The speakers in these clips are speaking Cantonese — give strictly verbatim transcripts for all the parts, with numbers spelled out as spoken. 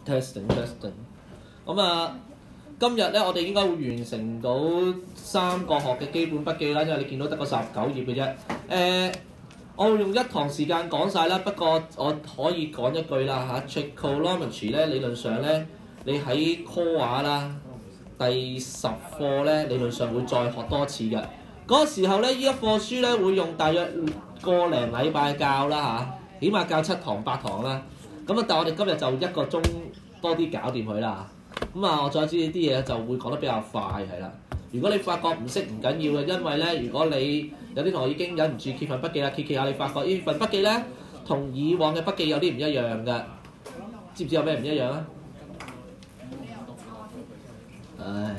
testing testing。咁啊，今日咧我哋應該會完成到三個學嘅基本筆記啦，因為你見到得個十九頁嘅啫。誒、呃，我會用一堂時間講晒啦，不過我可以講一句啦嚇 trigonometry 咧理論上咧，你喺 core 啦第十課咧理論上會再學多次嘅。嗰、那個時候咧，呢一課書咧會用大約個零禮拜教啦嚇，起碼教七堂八堂啦。咁啊，但係我哋今日就一個鐘多啲搞掂佢啦。咁啊，我再知呢啲嘢就會講得比較快係啦。如果你發覺唔識唔緊要嘅，因為咧，如果你有啲同學已經忍唔住揭份筆記啦，揭揭下你發覺呢份筆記咧同以往嘅筆記有啲唔一樣嘅，知唔知有咩唔一樣啊？唉，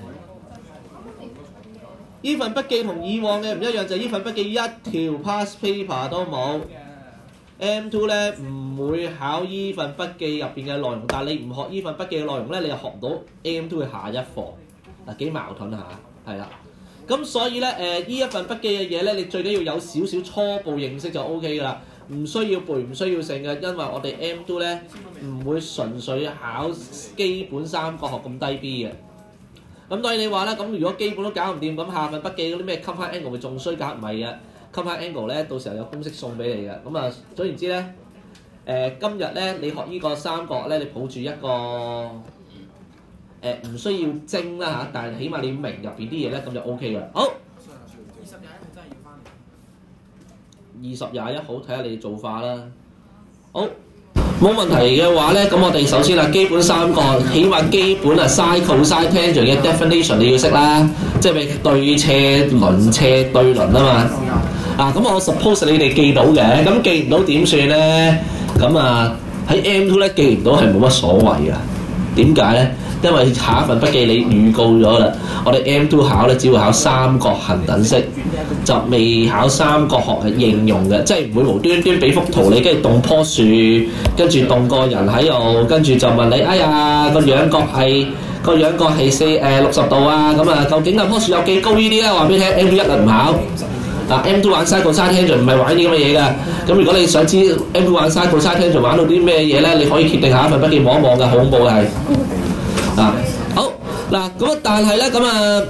呢份筆記同以往嘅唔一樣就係呢份筆記一條 past paper 都冇。M 二 咧唔會考依份筆記入邊嘅內容，但係你唔學依份筆記嘅內容咧，你又學唔到 M 二 嘅下一課，嗱幾矛盾下，係啦。咁所以咧誒，依、呃、一份筆記嘅嘢咧，你最緊要有少少初步認識就 O K 㗎啦，唔需要背，唔需要成嘅，因為我哋 M 二 咧唔會純粹考基本三角學咁低 B 嘅。咁當然你話啦，咁如果基本都搞唔掂，咁下份筆記嗰啲咩 compound angle 會仲衰格唔係嘅。compound angle 咧，到時候有公式送俾你嘅。咁啊，總言之咧，誒、呃、今日咧你學呢個三角咧，你抱住一個誒唔、呃、需要精啦嚇，但係起碼你明入邊啲嘢咧，咁就 O K 嘅。好，二十廿一真係要翻嚟。二十廿一好，睇下你做法啦。好，冇問題嘅話咧，咁我哋首先啊，基本三角，起碼基本啊 sin cosine tangent 嘅 definition 你要識啦，即係咪對斜輪斜對輪啊嘛。啊，咁我 suppose 你哋記到嘅，咁記唔到點算咧？咁啊喺 M 二 咧記唔到係冇乜所謂啊。點解咧？因為下一份筆記你預告咗啦，我哋 M 二 考咧只會考三角恒等式，就未考三角學嘅應用嘅，即係唔會無端端俾幅圖你，跟住動棵樹，跟住動個人喺度，跟住就問你，哎呀個仰角係個仰角係四誒六十度啊，咁啊究竟嗰棵樹有幾高呢啲咧？話俾你聽 M 一啊唔考。嗱 M 二 玩 sin cosine tangent 唔係玩啲咁嘅嘢㗎，咁如果你想知 M 二 玩 sin cosine tangent 玩到啲咩嘢咧，你可以決定下一份筆記望一望㗎，好恐怖嘅係。啊，好嗱，咁啊，但係咧咁啊，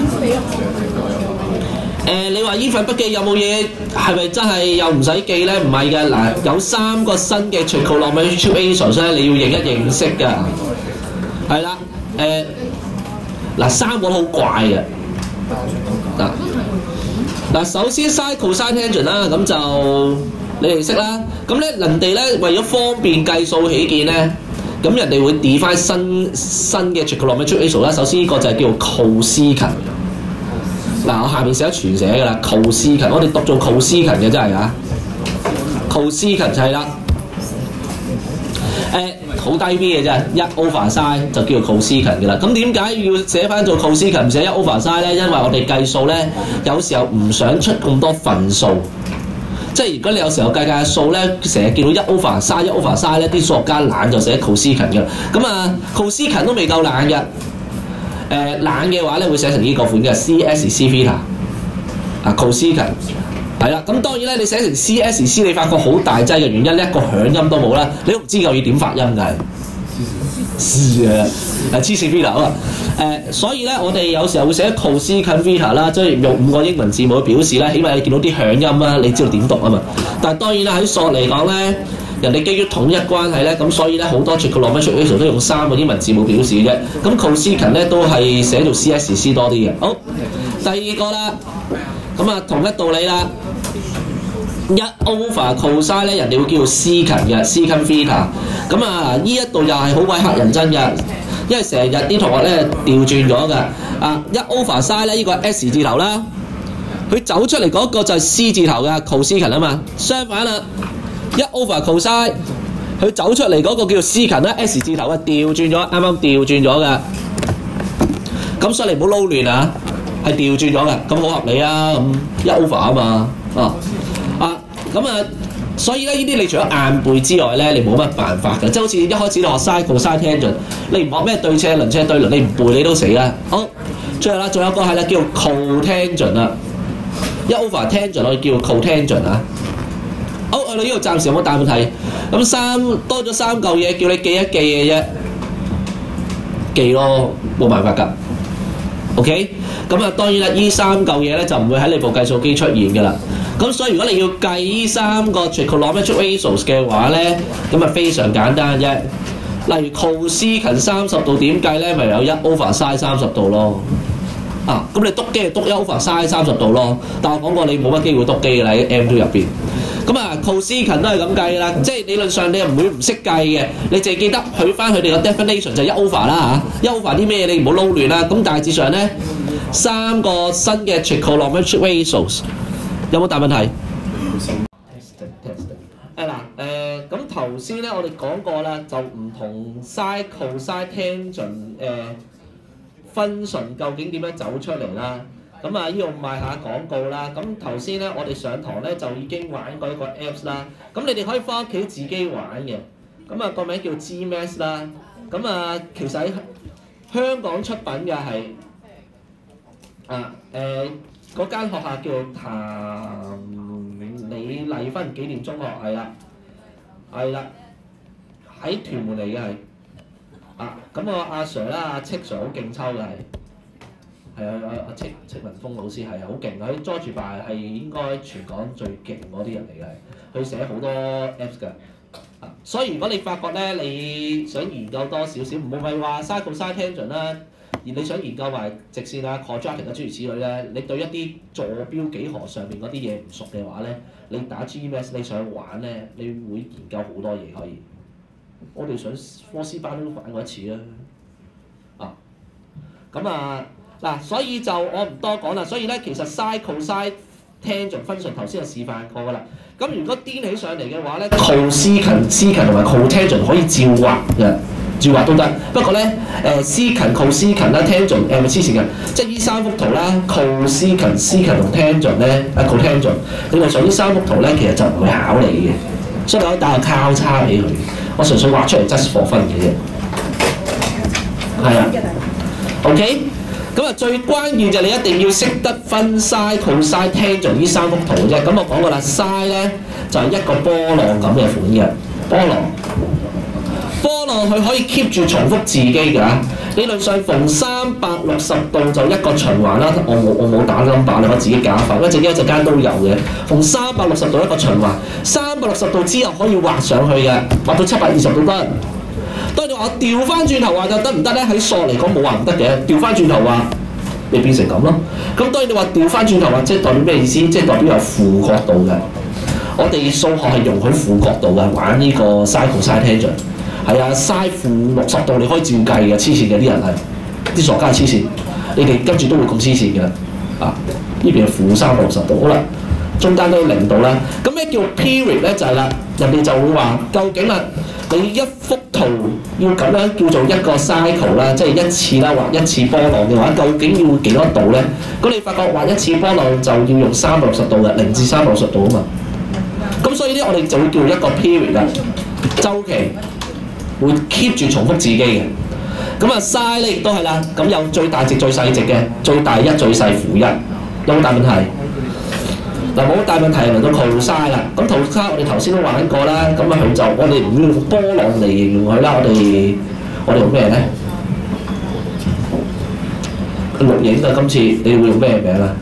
誒你話依份筆記有冇嘢係咪真係又唔使記咧？唔係嘅，嗱有三個新嘅 trigonometry equations咧，你要認一認識㗎，係啦，誒嗱三個都好怪嘅，嗱。嗱，首先 sin cosine tangent 啦，咁就你哋識啦。咁咧，人哋咧為咗方便計數起見咧，咁人哋會 define 新新嘅 trigonometry equation 啦。首先呢個就係叫做 cosecant。嗱，我下面寫咗全寫㗎啦 ，cosecant， 我哋讀做 cosecant嘅真係啊 ，cosecant 就係啦。誒、欸，好低 B 嘅啫，一 over sin 就叫做 cosecant 嘅啦。咁點解要寫翻做 cosecant 唔寫一 over sin 咧？因為我哋計數咧，有時候唔想出咁多份數。即係如果你有時候計計數咧，成日見到一 over sin 一 over sin 咧，啲數學家懶就寫 cosecant 嘅。咁啊 cosecant 都未夠懶嘅。誒、呃、懶嘅話咧，會寫成呢個款嘅 C S C theta 啊 cosecant。係啦，咁當然咧，你寫成 C S C， 你發覺好大劑嘅原因，一個響音都冇啦，你都唔知究竟點發音㗎係。是啊，係黐線 theta 啊，誒，所以咧，我哋有時候會寫 cosecant theta 啦，即係用五個英文字母去表示咧，起碼你見到啲響音啦，你知道點讀啊嘛。但係當然啦，喺數嚟講咧，人哋基於統一關係咧，咁所以咧好多 trigonometry equation都用三個英文字母表示嘅啫。咁 cosecant 咧都係寫做 C S C 多啲嘅。好，第二個啦，咁啊同一道理啦。一 over cosine 咧，人哋會叫做 secant 嘅 secant theta。咁啊，呢一度又係好鬼乞人憎嘅，因為成日啲同學咧調轉咗嘅。啊，一 over sin 咧，呢個 S 字頭啦，佢走出嚟嗰個就係 C 字頭嘅 cosecant 啊嘛。相反啦，一 over cosine，佢走出嚟嗰個叫做 secant 啦 ，S 字頭嘅調轉咗，啱啱調轉咗嘅。咁所以你唔好撈亂啊，係調轉咗嘅，咁好合理啊。咁一 over 啊嘛，啊。啊，咁啊，所以咧，呢啲你除咗硬背之外咧，你冇乜辦法嘅，即係好似一開始你學 sin cosine tangent，你唔學咩對斜輪斜對輪，你唔背你都死啦。好，最後啦，仲有個係啦，叫 cotangent 啦，一 over tangent 我哋叫 cotangent 啊。好，去到呢度暫時有冇大問題？咁三多咗三嚿嘢，叫你記一記嘅啫。 記咯，冇辦法㗎。OK， 咁啊當然啦，依三嚿嘢咧就唔會喺你部計數機出現㗎啦。咁所以如果你要計依三個 trigonometric ratios 嘅話咧，咁啊非常簡單啫。例如 cosecant 三十度點計咧，咪有一 over sin 三十度咯。啊，咁你篤機就篤一 over sin 三十度咯。但我講過你冇乜機會篤機㗎啦喺 M 二 入邊。咁啊 cosecant 都係咁計啦，即係理論上你又唔會唔識計嘅，你淨係記得去翻佢哋個 definition 就一 over 啦嚇，一 over 啲咩你唔好撈亂啦。咁大致上咧三個新嘅 trigonometric ratios 有冇大問題？誒嗱誒，咁頭先咧我哋講過啦，就唔同 sin、cosine、tangent 誒 function 究竟點樣走出嚟啦？咁啊，呢度賣下廣告啦。咁頭先咧，我哋上堂咧就已經玩過一個 Apps 啦。咁你哋可以翻屋企自己玩嘅。咁啊，個名叫 G M A S 啦。咁啊，其實喺香港出品嘅係啊誒嗰間學校叫譚李麗芬紀念中學，係啦，係啦，喺屯門嚟嘅係。啊，咁我阿 Sir 啦，阿戚 Sir 好勁抽嘅係。係啊，阿阿戚戚文峰老師係好勁，佢 George 爸係應該全港最勁嗰啲人嚟嘅，佢寫好多 Apps 㗎。啊，所以如果你發覺咧，你想研究多少少，唔好係話 sin、cosine、tangent 啦，而你想研究埋直線啊、quadratic 啊諸如此類咧，你對一啲坐標幾何上面嗰啲嘢唔熟嘅話咧，你打 G M A S 你想玩咧，你會研究好多嘢可以。我哋上科師班都玩過一次啦。啊，咁啊〜嗱，所以就我唔多講啦。所以咧，其實 sin、cosine、tangent function 頭先就示範過㗎啦。咁如果顛起上嚟嘅話咧 ，cosecant、secant 同埋 cotangent 可以照畫嘅，照畫都得。不過咧，誒 secant、cosecant 啦、tangent 誒咪黐線嘅，即係呢三幅圖啦 ，cosecant、secant 同 tangent 咧，啊 cotangent，理論上呢三幅圖咧，其實就唔會考你嘅，所以你可以打個交叉俾佢。我純粹畫出嚟 just for fun 嘅啫。係啊 ，OK。咁啊，最關鍵就你一定要識得分 sin、cosine、tangent 呢三幅圖啫。咁我講過啦 ，sin 咧就係、是、一個波浪咁嘅款嘅波浪，波浪佢可以 keep 住重複自己㗎。理論上逢三百六十度就一個循環啦。我冇我冇打 number，你可以自己假法，一陣間一陣間都有嘅。逢三百六十度一個循環，三百六十度之後可以畫上去嘅，畫到七百二十度得。當你話我調翻轉頭話就得唔得咧？喺數嚟講冇話唔得嘅，調翻轉頭話你變成咁咯。咁當然你話調翻轉頭話，即係代表咩意思？即係代表有負角度嘅。我哋數學係容許負角度嘅，玩呢個 sin、cosine、tangent 係啊，sin 負六十度你可以照計嘅，黐線嘅啲人係啲傻家係黐線，你哋跟住都會咁黐線嘅啊！呢邊係負三百六十度，好啦，中間都有零度啦。咁咩叫 period 咧？就係、是、啦，人哋就會話究竟啦。你一幅圖要咁樣叫做一個 cycle 啦，即係一次啦，畫一次波浪嘅話，究竟要幾多度咧？咁你發覺畫一次波浪就要用三百六十度嘅，零至三百六十度啊嘛。咁所以咧，我哋就會叫一個 period 啦，週期會 keep 住重複自己嘅。咁啊 sin 咧亦都係啦，咁有最大值最細值嘅，最大一最細負一，有冇大問題？嗱，冇大問題，嚟到 cosine 啦。咁 cosine 我哋頭先都玩過啦。咁啊佢就我哋唔要用波浪嚟形容佢啦。我哋我哋用咩咧？錄影啊！今次你會用咩名啊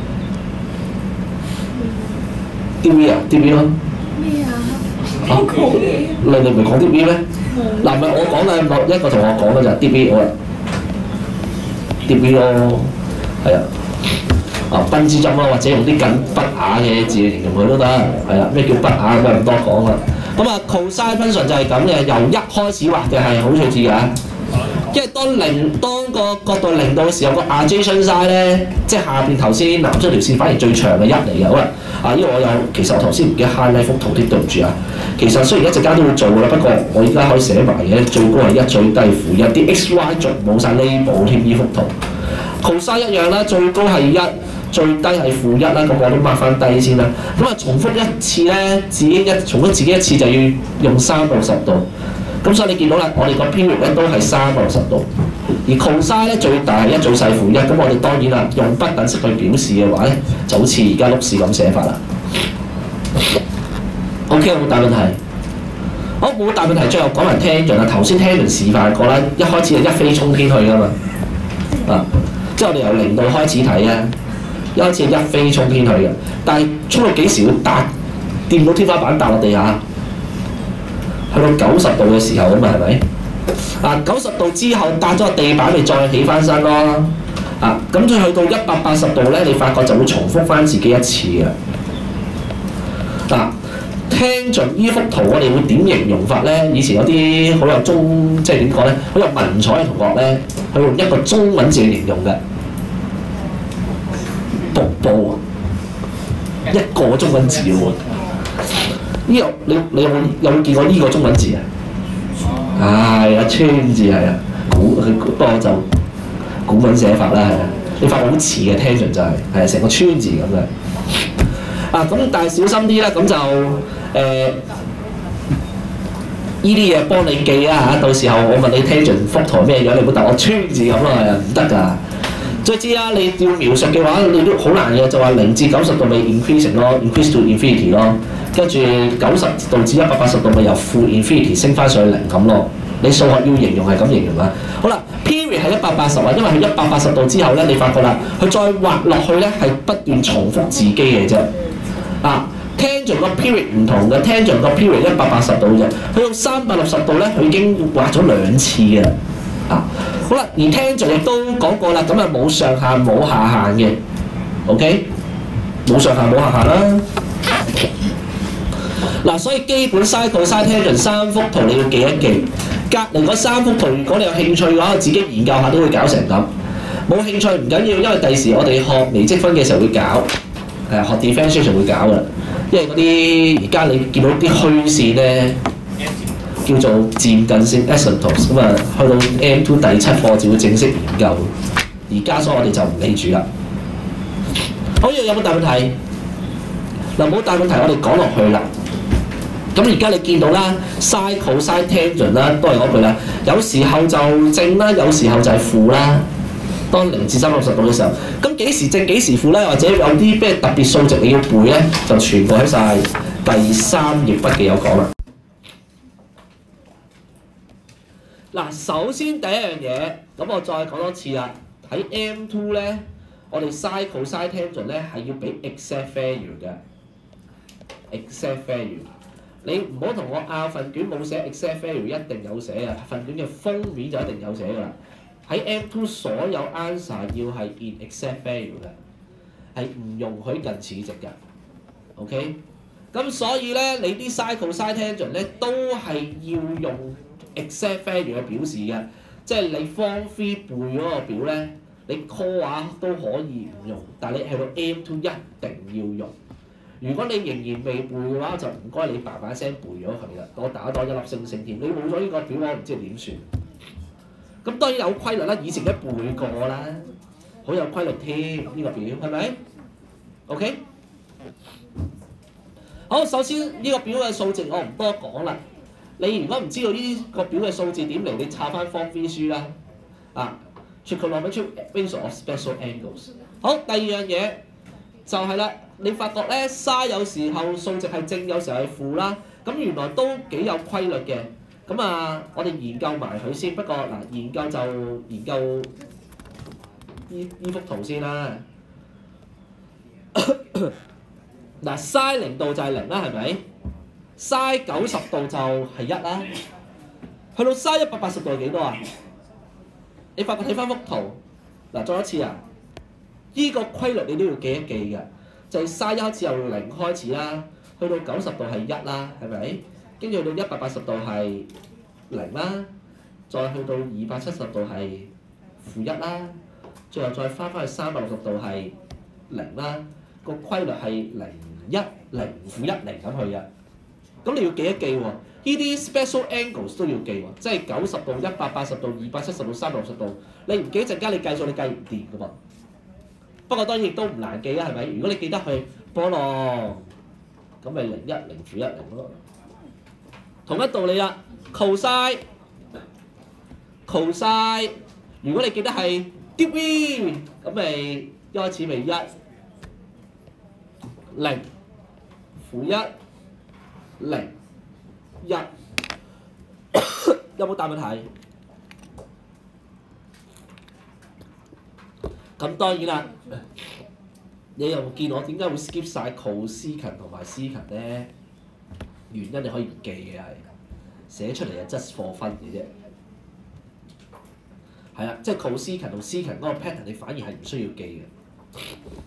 ？D V 啊 ，D V 咯。咩啊？啊？你你唔係講 D V 咩？嗱，唔係我講嘅，某一個同學講嘅就係 D V 好啦。D V 咯，係啊。啊，賓之針啦，或者用啲更不雅嘅字嚟形容佢都得，係啦。咩叫不雅？咁唔多講啦。咁啊 cosine function 就係咁嘅，由一開始畫嘅係好趣致㗎。因為當零當個角度零度嘅時候，個 adjacent side 咧，即係下邊頭先藍色條線反而最長嘅一嚟嘅。好啦，啊，因為我有其實我頭先唔記得 highlight 幅圖啲，對唔住啊。其實雖然一陣間都會做㗎啦，不過我而家可以寫埋嘅，最高係一，最低負一，啲 x y 仲冇晒 label 添，呢幅圖。cosine 一樣啦，最高係一。最低係負一啦，咁我都抹翻低先啦。咁啊，重複一次咧，自己一重複自己一次就要用三百六十度。咁所以你見到啦，我哋個 period 咧都係三百六十度，而 cosine 咧最大係一最細負一。咁我哋當然啦，用不等式去表示嘅話咧，就好似而家碌士咁寫法啦。OK， 有冇大問題好，冇大問題，最後講埋 tangent 啦。頭先 tangent 示範過啦，一開始係一飛沖天去噶嘛，啊，即係我哋由零度開始睇啊，一開始係一飛沖天去嘅，但係沖到幾時會搭掂到天花板，搭落地下？去到九十度嘅時候啊嘛，係咪？啊，九十度之後搭咗個地板，咪再起翻身咯。啊，咁再去到一百八十度咧，你發覺就會重複翻自己一次嘅。嗱，tangent呢幅圖我哋會點形容法咧？以前有啲好有中，即係點講咧？好有文采嘅同學咧，佢用一個中文字形容嘅瀑布啊，一個中文字喎。呢、這個你你有冇有冇見過呢個中文字啊？係啊，川字係啊，古佢不過就古文寫法啦，係啊，你發覺好似嘅 tangent 就係係成個川字咁嘅。啊，咁但係小心啲啦，咁就誒呢啲嘢幫你記啊嚇，到時候我問你 tangent 幅圖咩樣，你唔好答我川字咁咯，係啊，唔得㗎。再知啦，你要描述嘅話，你都好難嘅，就話零至九十度咪 increasing 咯 ，increase to infinity 咯，跟住九十度至一百八十度咪由負 infinity 升翻上去零咁咯。你數學要形容係咁形容啦。好啦 ，period 係一百八十啊，因為佢一百八十度之後咧，你發覺啦，佢再畫落去咧係不斷重複自己嘅啫。啊 ，tangent 個 period 唔同嘅 ，tangent 個 period 一百八十度啫，去到三百六十度咧，佢已經畫咗兩次嘅啦。啊，好啦，而 tangent 亦都講過啦，咁啊冇上限冇下限嘅 ，OK， 冇上限冇下限啦。嗱，所以基本 sin、cos、tangent 三幅圖你要記一記。隔離嗰三幅圖，如果你有興趣嘅話，自己研究下都會搞成咁。冇興趣唔緊要，因為第時我哋學微積分嘅時候會搞，誒學 differentiation 會搞噶啦。因為嗰啲而家你見到啲虛線咧，叫做漸近線 asymptotes 咁啊，去到 M 二 第七課就會正式研究。而家所以我哋就唔理住啦。好，有冇大問題？嗱，冇大問題，我哋講落去啦。咁而家你見到啦 ，sin、cos、tangent 啦，都係嗰句啦。有時候就正啦，有時候就係負啦。當零至三百六十度嘅時候，咁幾時正幾時負咧？或者有啲咩特別數值你要背咧，就全部喺晒第三頁筆記有講啦。嗱，首先第一樣嘢，咁我再講多次啦。喺 M 二 咧，我哋 sin、cos、tangent 咧係要俾 exact value 嘅 ，exact value。你唔好同我拗份卷冇寫 exact value， 一定有寫啊！份卷嘅封面就一定有寫㗎啦。喺 M 二 所有 answer 要係 in exact value 嘅，係唔容許近似值嘅。OK， 咁所以咧，你啲 sin、cos、tangent 咧都係要用 exact value 去表示嘅。即係你 form three 背嗰個表咧，你 call 話都可以唔用，但係你去到 M 二一定要用。如果你仍然未背嘅話，就唔該你叭叭聲背咗佢啦。我打多一粒星星添，你冇咗呢個表，我唔知點算。咁當然有規律啦，以前都背過啦，好有規律添呢個表，係咪 ？OK。好，首先呢個表嘅數值我唔多講啦。你如果唔知道呢個表嘅數字點嚟，你抄翻 Form three 書啦。啊 ，trigonometric ratio of special angles。好，第二樣嘢就係啦。你發覺咧 sin 有時候數值係正，有時候係負啦。咁原來都幾有規律嘅。咁啊，我哋研究埋佢先。不過嗱，研究就研究呢呢幅圖先啦。嗱 ，sin 零度就係零啦，係咪 ？sin 九十度就係一啦。去到 sin 一百八十度係幾多啊？你發覺睇翻幅圖，嗱，再一次啊，依、這個規律你都要記一記嘅。就係 sin 一開始由零開始啦，去到九十度係一啦，係咪？跟住去到一百八十度係零啦，再去到二百七十度係負一啦，最後再翻返去三百六十度係零啦。個規律係零一零負一零咁去嘅。咁你要記一記喎，呢啲 special angles 都要記喎，即係九十度、一百八十度、二百七十度、三百六十度，你唔記一陣間你計數你計唔掂㗎噃。不過當然亦都唔難記啦，係咪？如果你記得去波浪，咁咪零一零負一零咯。同一道理啦 ，cos cos， 如果你記得係 deep V， 咁咪一開始咪一零負一零一。 有冇大問題？咁當然啦，你又見我點解會 skip 晒 cosecant 同埋 secant 咧？原因你可以唔記嘅係寫出嚟係 just for fun 嘅啫。係啊，即係 cosecant 同 secant 嗰個 pattern 你反而係唔需要記嘅。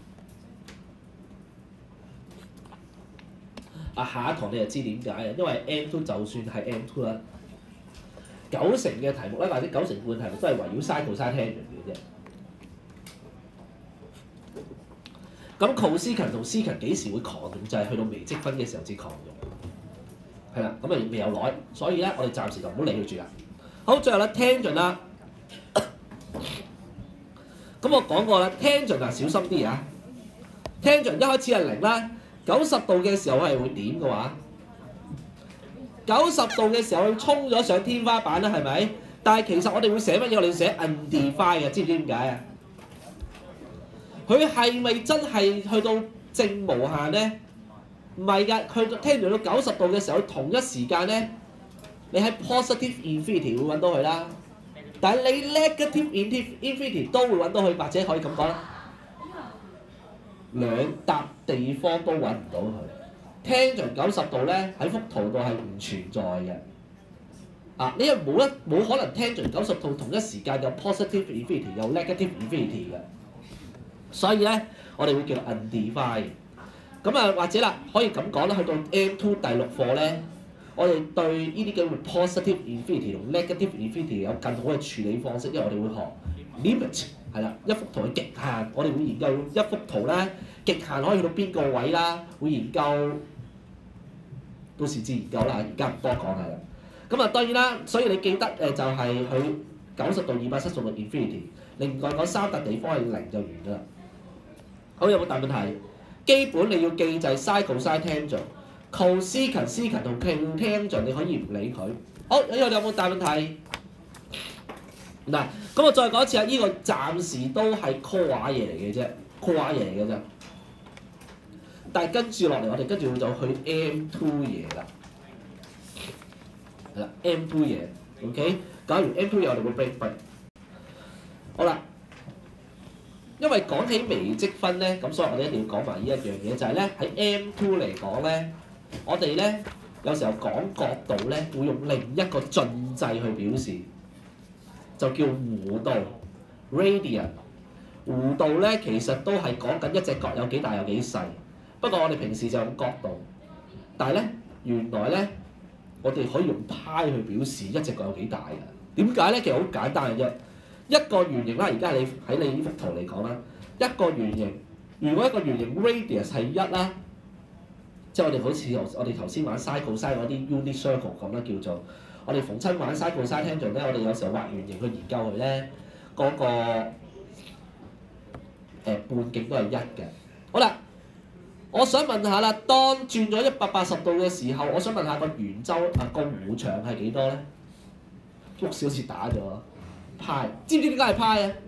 啊，下一堂你就知點解啊？因為 M two 就算係 M two 啦，九成嘅題目咧，或者九成半題目都係圍繞 sine cosine tangent 嘅啫。咁 cosecant 同 secant 幾時會狂用？就係、是、去到微積分嘅時候至狂用。係啦，咁啊未有耐，所以咧我哋暫時就唔好理佢住啦。好，最後咧 tangent 啦。咁我講過啦 ，tangent 啊小心啲啊 ！tangent 一開始係零啦，九十度嘅時候係會點嘅話？九十度嘅時候佢衝咗上天花板啦，係咪？但係其實我哋會寫乜嘢？我哋寫 undefined 嘅，知唔知點解啊？佢係咪真係去到正無限咧？唔係㗎，佢 tangent 到九十度嘅時候，同一時間咧，你喺 positive infinity 會揾到佢啦。但係你 negative infinity 都會揾到佢，或者可以咁講啦，兩笪地方都揾唔到佢。tangent 九十度咧喺幅圖度係唔存在嘅。啊，你係冇一冇可能 tangent 九十度同一時間有 positive infinity 有 negative infinity 嘅。所以咧，我哋會叫做 undefined。咁啊，或者啦，可以咁講啦，去到 M two 第六課咧。我哋對呢啲嘅 positive infinity 同 negative infinity 有更好嘅處理方式，因為我哋會學 limit 係啦，一幅圖嘅極限，我哋會研究一幅圖咧極限可以去到邊個位啦，會研究到時至研究啦，而家唔多講係啦。咁啊當然啦，所以你記得誒就係佢九十度、二百七十度 infinity， 另外嗰三笪地方係零就完㗎啦。好，有冇大問題？基本你要記就係 sine cosine tangent。cosecant、secant 同 tangent 你可以唔理佢。好，呢個有冇大問題？嗱，咁我再講一次啊！呢、這個暫時都係 core 話嘢嚟嘅啫 ，core 話嘢嚟嘅啫。但係跟住落嚟，我哋跟住就去 M two 嘢啦。係啦 ，M two 嘢 ，OK。搞完 M two 嘢，我哋會 break break。好啦，因為講起微積分咧，咁所以我哋一定要講埋呢一樣嘢，就係咧喺 M two 嚟講咧。我哋咧有時候講角度咧，會用另一個進制去表示，就叫弧度 （radian）。弧度咧其實都係講緊一隻角有幾大有幾細。不過我哋平時就用角度，但係咧原來咧我哋可以用派去表示一隻角有幾大嘅。點解咧？其實好簡單嘅啫。一個圓形啦，而家你喺你呢幅圖嚟講啦，一個圓形，如果一個圓形 radius 係一啦。即係我哋好似我哋頭先玩 sine cosine嗰啲 unit circle 咁啦，叫做我哋逢親玩 sine cosine tangent咧，我哋有時候畫圓形去研究佢咧，嗰、那個誒、呃、半徑都係一嘅。好啦，我想問下啦，當轉咗一百八十度嘅時候，我想問下個圓周啊個弧長係幾多咧？碌少次打咗派，知唔知點解係派啊？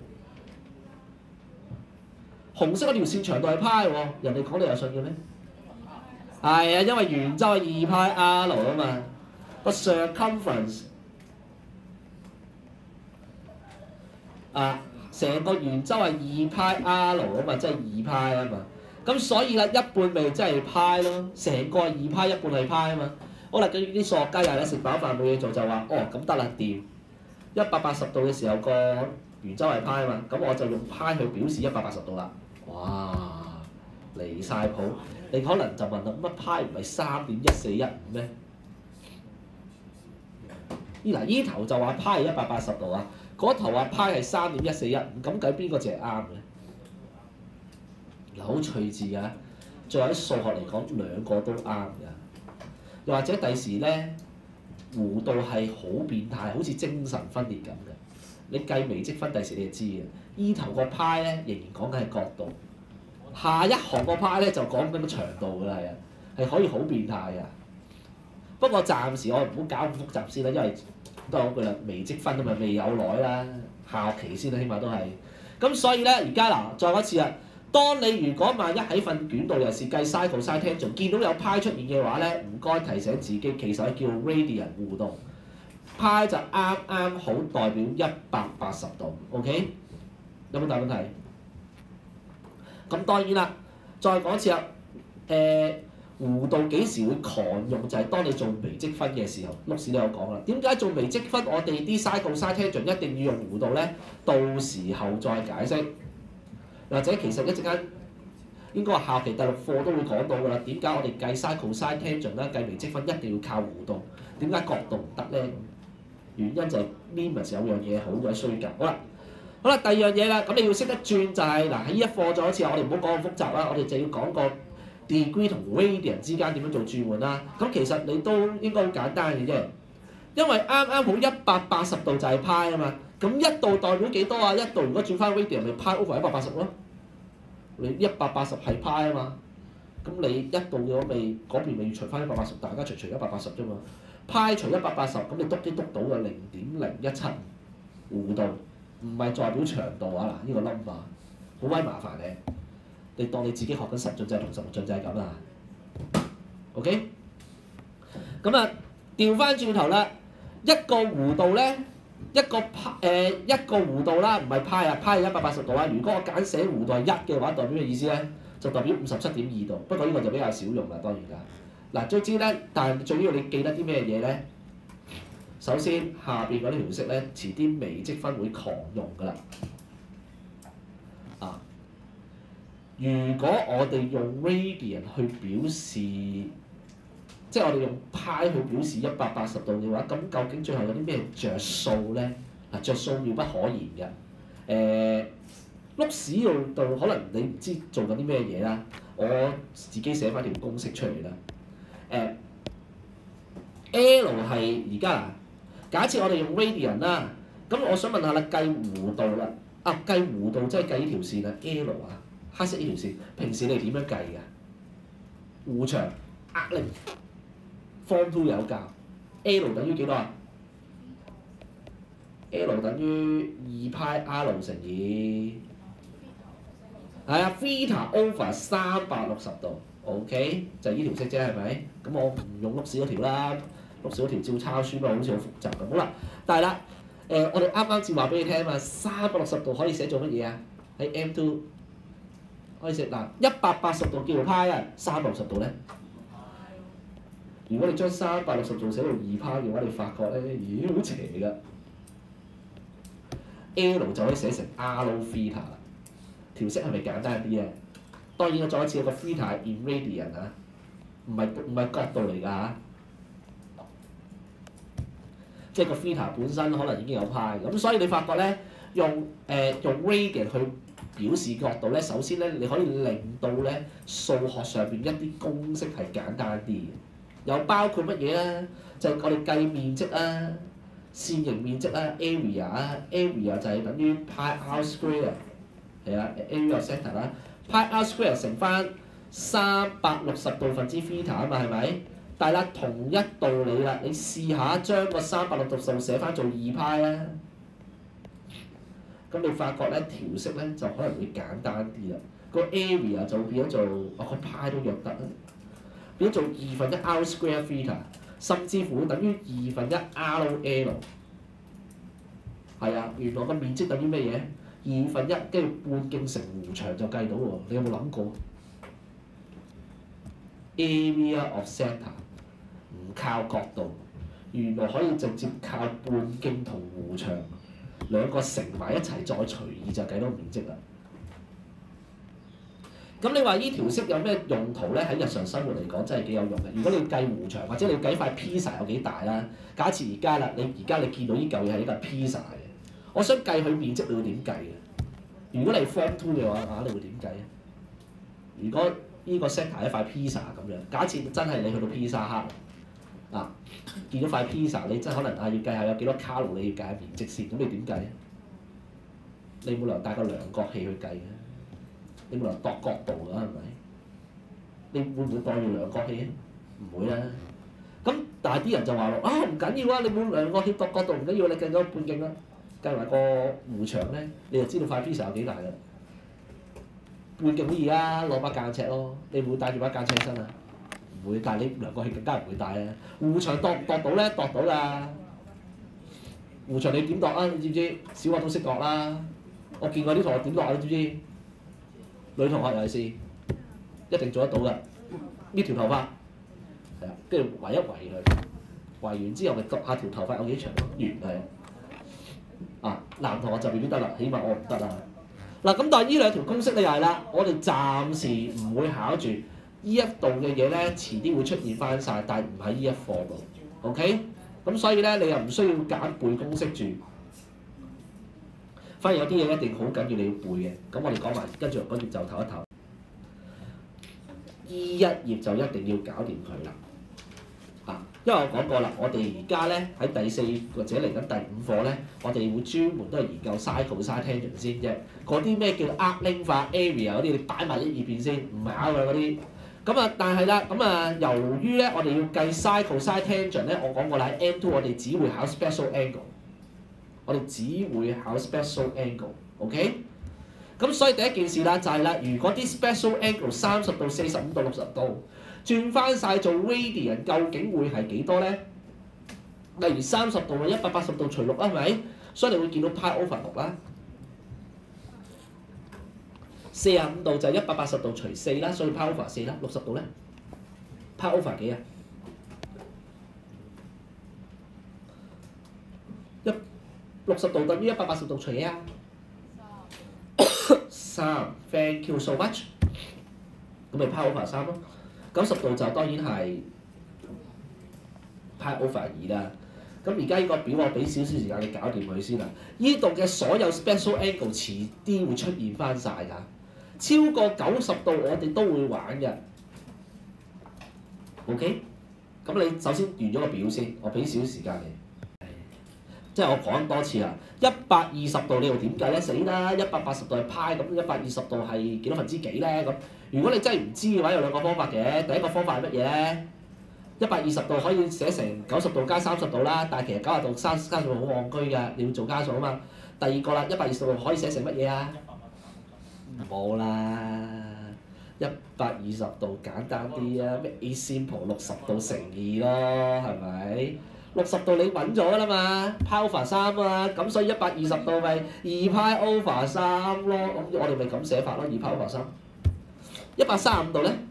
紅色嗰條線長度係派喎，人哋講你又信嘅咩？係啊，因為圓周係二派 r 啊嘛，個 circumference 啊，成個圓周係二派 r 啊嘛，即係二派啊嘛。咁所以啦，一半咪即係派咯，成個係二派，一半係派啊嘛。好啦，跟住啲數學家又咧食飽飯冇嘢做就話，哦咁得啦掂，一百八十度嘅時候個圓周係派啊嘛，咁我就用派去表示一百八十度啦。哇，離晒譜！你可能就問啦，乜派唔係三點一四一五咩？依嗱依頭就話派係一百八十度啊，嗰頭話派係三點一四一五，咁究竟邊個字係啱嘅？嗱，好趣致㗎，最後喺數學嚟講，兩個都啱㗎。又或者第時咧，弧度係好變態，好似精神分裂咁嘅。你計微積分第時你就知嘅。依頭個派咧仍然講緊係角度。下一行個派咧就講緊個長度㗎啦，係啊，係可以好變態㗎。不過暫時我唔好搞咁複雜先啦，因為都係嗰句啦，微積分啊嘛，未有耐啦，下學期先啦，起碼都係。咁所以咧，而家嗱，再講一次啊，當你如果萬一喺份卷度又是計 sine cosine tangent，見到有派出現嘅話咧，唔該提醒自己，其實係叫 radian 弧度。 派就啱啱好代表一百八十度 ，OK？ 有冇大問題？咁當然啦，再講一次啦，誒、呃、弧度幾時會狂用？就係、是、當你做微積分嘅時候，碌屎都有講啦。點解做微積分我哋啲 sin、cos、tangent 一定要用弧度咧？到時候再解釋，或者其實一陣間應該話下期第六課都會講到㗎啦。點解我哋計 sin、cos、tangent 咧，計微積分一定要靠弧度？點解角度唔得咧？原因就係 limit 有樣嘢好鬼衰㗎。好啦。好啦，第二樣嘢啦，咁你要識得轉就係、是、嗱喺呢一課再一次，我哋唔好講咁複雜啦，我哋就要講個 degree 同 radian 之間點樣做轉換啦。咁其實你都應該好簡單嘅啫，因為啱啱好一百八十度就係派啊嘛。咁一度代表幾多啊？一度如果轉翻 radian 咪派 over 一百八十咯。你一百八十係派啊嘛，咁你一度嘅話咪嗰邊咪要除翻一百八十，大家除除一百八十啫嘛。派除一百八十，咁你篤啲篤到嘅零點零一七弧度。唔係代表長度啊！嗱，呢個 number 好鬼麻煩嘅，你當你自己學緊十進制同十六進制咁啦。OK， 咁啊調翻轉頭啦，一個弧度咧，一個派誒、呃、一個弧度啦，唔係派啊，派係一百八十度啊。如果我揀寫弧度係一嘅話，代表咩意思咧？就代表五十七點二度。不過呢個就比較少用啦，當然㗎。嗱，總之咧，但係最緊要你記得啲咩嘢咧？首先，下邊嗰啲條式咧，遲啲微積分會狂用㗎啦。啊，如果我哋用 radian 去表示，即係我哋用派去表示一百八十度嘅話，咁究竟最後有啲咩着數咧？嗱，着數妙不可言嘅。誒、呃，碌屎用到可能你唔知做緊啲咩嘢啦。我自己寫翻條公式出嚟啦。誒、呃、，L 係而家啊。假設我哋用 radian 啦，咁我想問下啦，計弧度啦，啊計弧度即係計呢條線啊 ，L 啊，黑色呢條線，平時你點樣計㗎？弧長壓力 form two 有教 ，L 等於幾多啊 ？L 等於二派 R 乘以係啊 theta over 三百六十度 ，OK 就係呢條式啫，係咪？咁我唔用碌屎嗰條啦。碌少嗰條照抄書嘛，好似好複雜咁。好啦，但係啦，誒、呃、我哋啱啱先話俾你聽啊嘛，三百六十度可以寫做乜嘢啊？喺 M two 可以寫嗱一百八十度叫做派啊，三百六十度咧。如果你將三百六十度寫到二派嘅話，你發覺咧，咦好邪㗎。L 就可以寫成 R theta 啦，條式係咪簡單啲啊？當然我再一次有個 theta in radian 啊，唔係唔係角度嚟㗎嚇。即係個 theta 本身可能已經有派，咁所以你發覺咧，用誒、呃、用 radian 去表示角度咧，首先咧你可以令到咧數學上邊一啲公式係簡單啲嘅，又包括乜嘢咧？就係、是、我哋計面積啊、線形面積啊、area 啊 ，area 就係等於 pi r square 係啊 ，area of centre 啦 ，pi r square 乘翻三百六十度分之 theta 啊嘛，係咪？但係啦，同一道理啦，你試下將個三百六十度寫翻做二派啊，咁你發覺咧條式咧就可能會簡單啲啦。個 area 就變咗做哦個派都約得啦，變咗做二分一 r square theta， 甚至乎等於二分一 r l。係啊，原來個面積等於咩嘢？二分一跟住半徑乘弧長就計到喎。你有冇諗過 ？Area of centre 唔靠角度，原來可以直接靠半徑同弧長兩個乘埋一齊，再除以就計到面積啦。咁你話依條式有咩用途咧？喺日常生活嚟講真係幾有用嘅。如果你計弧長或者你計塊 pizza 有幾大啦？假設而家啦，你而家你見到依嚿嘢係一個 pizza 嘅，我想計佢面積，你會點計嘅？如果你係 form two 嘅話嚇，你會點計啊？如果依個 set 係一塊 pizza 咁樣，假設真係你去到 pizza hut 嗱，見到塊 pizza， 你真係可能啊要計下有幾多卡路里，你要計下面積先，咁你點計啊？你冇理由帶個量角器去計嘅，你冇理由度角度㗎係咪？你會唔會當住量角器啊？唔會啦。咁但係啲人就話咯，啊唔緊要啊，你冇量角器度角度唔緊要，你計咗半徑啦，計埋個弧長咧，你就知道塊 pizza 有幾大啦。半徑好易啊，攞把間尺咯，你會唔會帶住把間尺起身啊？唔會，但係你量角器更加唔會帶啊。弧長度唔度到咧？度到啦。 弧長你點度啊？你知唔知？小學都識度啦。我見過啲同學點度啊？你知唔知？女同學尤其是一定做得到㗎。呢條頭髮係啊，跟住圍一圍佢，圍完之後咪度下條頭髮有幾長咯，完係啊。男同學就未必得啦，起碼我唔得啦。嗱咁，但係呢兩條公式咧又係啦，我哋暫時唔會考住呢一度嘅嘢咧，遲啲會出現翻晒，但係唔喺呢一課度 ，OK？咁所以咧，你又唔需要揀背公式住，反而有啲嘢一定好緊要你要背嘅。咁我哋講埋，跟住嗰頁就唞一唞。依一頁就一定要搞掂佢啦，啊！因為我講過啦，我哋而家咧喺第四或者嚟緊第五課咧，我哋會專門都係研究 sine、cosine、tangent 先啫。嗰啲咩叫 arc length 化 area 嗰啲，你擺埋一二邊先，唔係考佢嗰啲。咁啊，但係啦，咁啊，由於咧我哋要計 sine、cosine、tangent 咧，我講過啦，喺 M two 我哋只會考 special angle， 我哋只會考 special angle，OK？、Okay？咁所以第一件事啦，就係啦，如果啲 special angle 三十度、四十五度、六十度轉翻晒做 radian， 究竟會係幾多咧？例如三十度咪一百八十度除六啦，係咪？所以你會見到 pi over 六啦。四十五度就係一百八十度除四啦，所以 pi over 四啦。六十度咧 ，pi over 幾啊？一六十度等於一百八十度除幾啊？三 ，thank you so much。咁咪 pi over 三咯。九十度就當然係 pi over 二啦。咁而家呢個表我俾少少時間你搞掂佢先啦。呢度嘅所有 special angle 遲啲會出現翻晒㗎。超過九十度我哋都會玩嘅。OK？ 咁你首先完咗個表先，我俾少少時間你。即係我講多次啦，一百二十度你又點計咧？死啦！一百八十度係派，咁一百二十度係幾多分之幾咧？咁如果你真係唔知嘅話，有兩個方法嘅。第一個方法係乜嘢咧？一百二十度可以寫成九十度加三十度啦，但係其實九十度加加數好戇居㗎，你要做加數啊嘛。第二個啦，一百二十度可以寫成乜嘢啊？冇啦，一百二十度簡單啲啊，咩 A simple 六十度乘二咯，係咪？六十度你揾咗啦嘛 ，pi over 三啊，咁所以一百二十度咪二 pi over 三咯，咁我哋咪咁寫法咯，二 pi over 三。一百三十五度咧，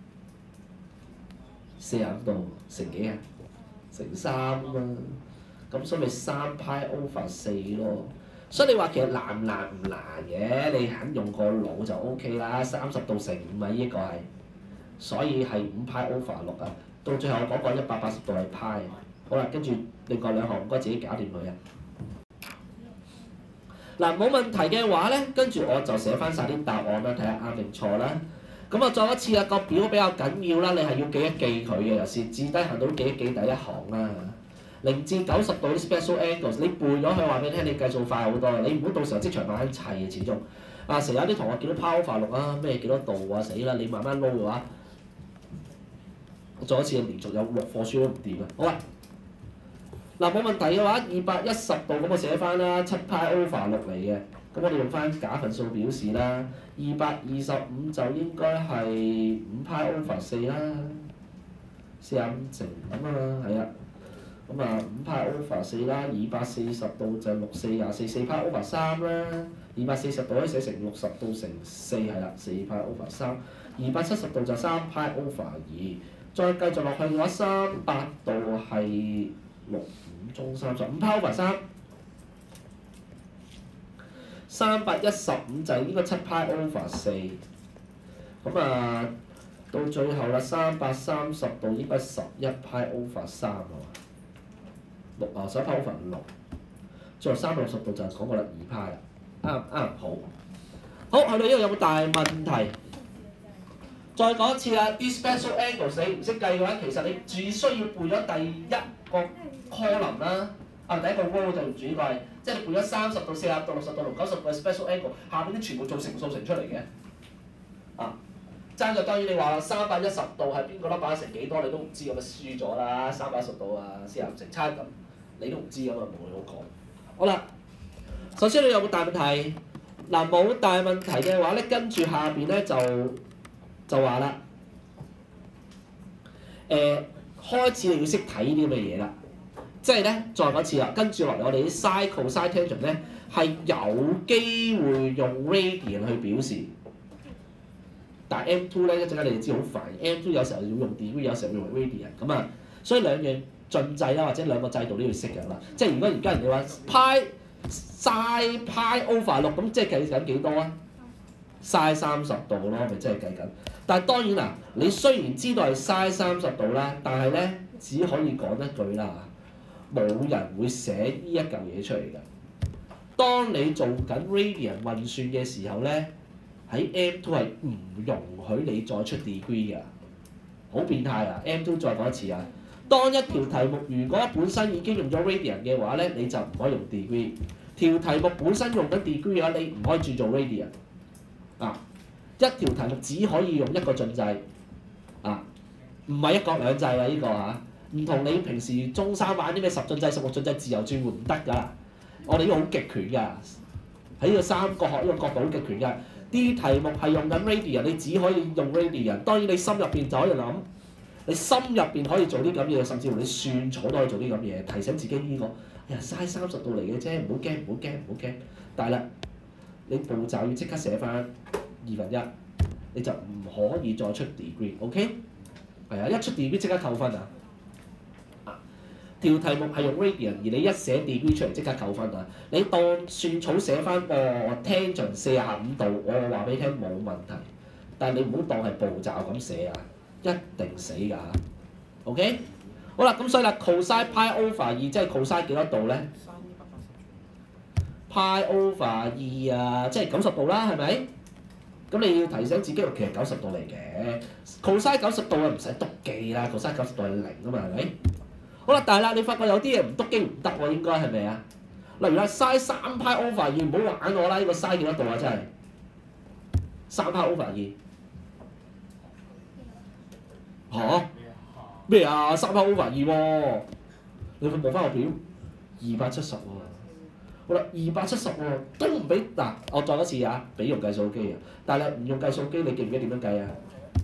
四十五度乘幾啊？乘三啊嘛，咁所以咪三 pi over 四咯。所以你話其實難唔難唔難嘅，你肯用個腦就 O K 啦。三十度乘五啊，呢個係，所以係五 pi over 六啊。到最後我講過一百八十度係 pi。好啦，跟住另外兩項唔該自己搞掂佢啊！嗱，冇問題嘅話咧，跟住我就寫翻晒啲答案啦，睇下啱定錯啦。咁啊，再一次啊，個表比較緊要啦，你係要記一記佢嘅，尤其是至低行到記一記第一行啦。零至九十度啲 special angles， 你背咗佢話俾你聽，你計數快好多。你唔好到時候即場慢慢砌嘅，始終啊，成日有啲同學見到 pi over 六啊，咩幾多度啊，死啦！你慢慢撈嘅話，我再一次連續有六課書都唔掂啊！好啦。嗱，冇問題嘅話，二百一十度咁我寫翻啦，七 pi over 六嚟嘅，咁我哋用翻假份數表示啦。二百二十五就應該係五 pi over 四啦，四十五乘五啊嘛，係啊。咁啊五 pi over 四啦，二百四十度就六四廿四，四 pi over 三啦。二百四十度可以寫成六十度乘四係啦，四 pi over 三。二百七十度就三 pi over 二，再繼續落去嘅話，三百度係六五中三十五 pi over 三，三百一十五就應該七 pi over 四，咁啊到最後啦，三百三十度應該十一 pi over 三啊，六啊十一 pi over 六，最後三百六十度就講過啦，二 pi 啦，啱啱好，好去到呢度有冇大問題？再講一次啦，啲 special angles 你唔識計嘅話，其實你只需要背咗第一個 column 啦，啊第一個 row 就主要係，即係你背咗三十度、四十度、六十度、九十度嘅 special angle， 下邊啲全部做乘數乘出嚟嘅，啊，爭就當然你話三百一十度係邊個粒擺乘幾多你都唔知咁啊輸咗啦，三百一十度啊四十乘差咁，你都唔知咁啊冇嘢好講。好啦，首先你有冇大問題？嗱冇大問題嘅話咧，跟住下邊咧就就話啦，誒、呃、開始你要識睇呢啲咁嘅嘢啦。 即係咧，再講一次啦，跟住落嚟我哋啲 sin cosine tangent 咧係有機會用 radian 去表示，但係 M two 咧一陣間你哋知好煩 ，M two 有時候要用 degree，有時候要用 radian 咁啊，所以兩樣進制啦，或者兩個制度都要識㗎啦。即係如果而家人哋話 pi sin pi over 六，咁即係計緊幾多啊 ？sin 三十度咯，咪即係計緊。但係當然啦，你雖然知道係 sin 三十度啦，但係咧只可以講一句啦。冇人會寫呢一嚿嘢出嚟㗎。當你做緊 radian 運算嘅時候咧，喺 M two 係唔容許你再出 degree 㗎，好變態啊 ！M two 再講一次啊，當一條題目如果本身已經用咗 radian 嘅話咧，你就唔可以用 degree。條題目本身用緊 degree 嘅話，你唔可以轉做 radian。啊，一條題目只可以用一個進制，啊，唔係一國兩制啊！呢、呢個嚇。唔同你平時中三玩啲咩十進制、十六進制自由轉換唔得㗎，我哋呢個好極權㗎，喺呢個三角學呢個角度好極權㗎。啲題目係用緊 radian， 你只可以用 radian。當然你心入邊就可以諗，你心入邊可以做啲咁嘢，甚至乎你算草都可以做啲咁嘢，提醒自己呢、呢個，哎呀嘥三十度嚟嘅啫，唔好驚，唔好驚，唔好驚。但係啦，你步驟要即刻寫翻二分一，你就唔可以再出 degree，OK？、Okay？係啊，一出 degree 即刻扣分啊！條題目係用 radian， 而你一寫 degree 出嚟即刻扣分啊！你當算草寫翻哦 tangent 四十五度，我話俾你聽冇問題。但係你唔好當係步驟咁寫啊，一定死㗎 OK？ 好啦，咁所以啦 cosine pi over 二即係 cosine 幾多度咧 ？pi over 二啊，即係九十度啦，係咪？咁你要提醒自己，其實九十度嚟嘅 cosine 九十度啊，唔使篤記啦 cosine 九十度係零啊嘛，係咪？好啦，但係啦，你發覺有啲嘢唔篤機唔得喎，應該係咪啊？例如啦 sin 三 pi over 二，唔好玩我啦！呢、呢個 sin 幾多度啊？真係三 pi over 二嚇咩啊？三 pi over 二喎，你去望翻個表，二百七十喎。好啦，二百七十喎都唔俾嗱，我再一次啊，俾用計數機啊。但係唔用計數機，你記唔記得點樣計啊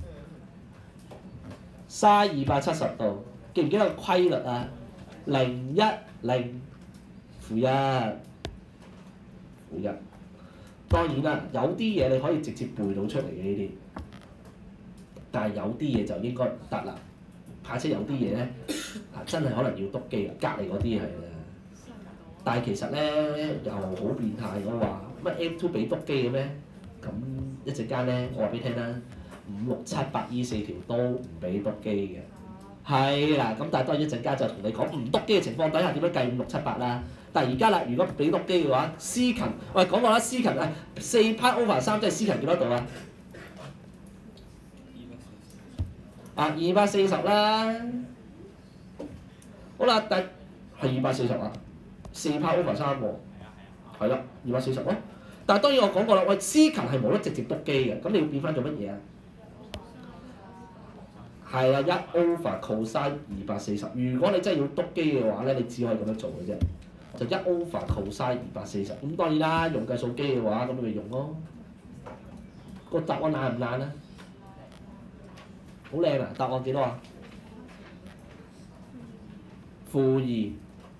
？sin 二百七十度。記唔記得個規律啊？零一零負一負一。當然啦，有啲嘢你可以直接背到出嚟嘅呢啲，但係有啲嘢就應該唔得啦。怕且有啲嘢咧，啊真係可能要篤機啊，隔離嗰啲係啦。但係其實咧又好變態，我話乜 M two 俾篤機嘅咩？咁一陣間咧，我話俾你聽啦，五六七八呢四條都唔俾篤機嘅。係啦，咁但係當然一陣間就同你講唔篤機嘅情況底下點樣計五六七八啦。但係而家啦，如果俾篤機嘅話，司勤喂講過啦，司勤啊四 pi over 三即係司勤幾多度啊？啊二百四十啦。好啦，但係二百四十啊，四 pi over 三喎，係啦，二百四十咯。但係當然我講過啦，喂司勤係冇得直接篤機嘅，咁你要變翻做乜嘢啊？係啦，一 over cosine 二百四十。如果你真係要篤機嘅話咧，你只可以咁樣做嘅啫，就一 over cosine 二百四十。咁當然啦，用計數機嘅話，咁咪用咯。個答案爛唔爛啊？好靚啊！答案幾多啊？負二。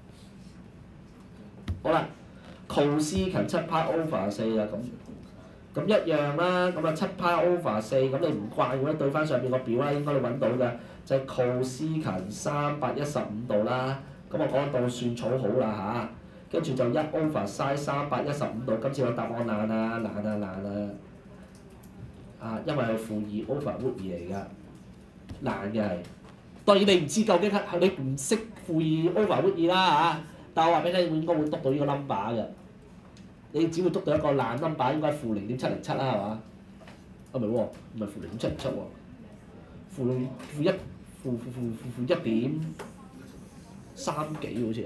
好啦 cos 近七 pi over 四啊咁。咁一樣啦，咁啊七 pi over 四，咁你唔慣嘅話，對翻上邊個表啦，應該你揾到嘅就係 cos 近三百一十五度啦。咁我講到算草好啦吓，跟住就一 over sin 三百一十五度。今次個答案爛啊爛啊爛啊！啊，因為係負二 over root 二嚟㗎，爛嘅係。當然你唔知究竟係你唔識負二 over root 二啦嚇，但我話俾你聽，應該會篤到呢個 number 嘅。你只會篤到一個爛 number， 應該係負零點七零七啦，係嘛？啊唔係喎，唔係負零點七零七喎，負負一負負負負負一點三幾好似啊，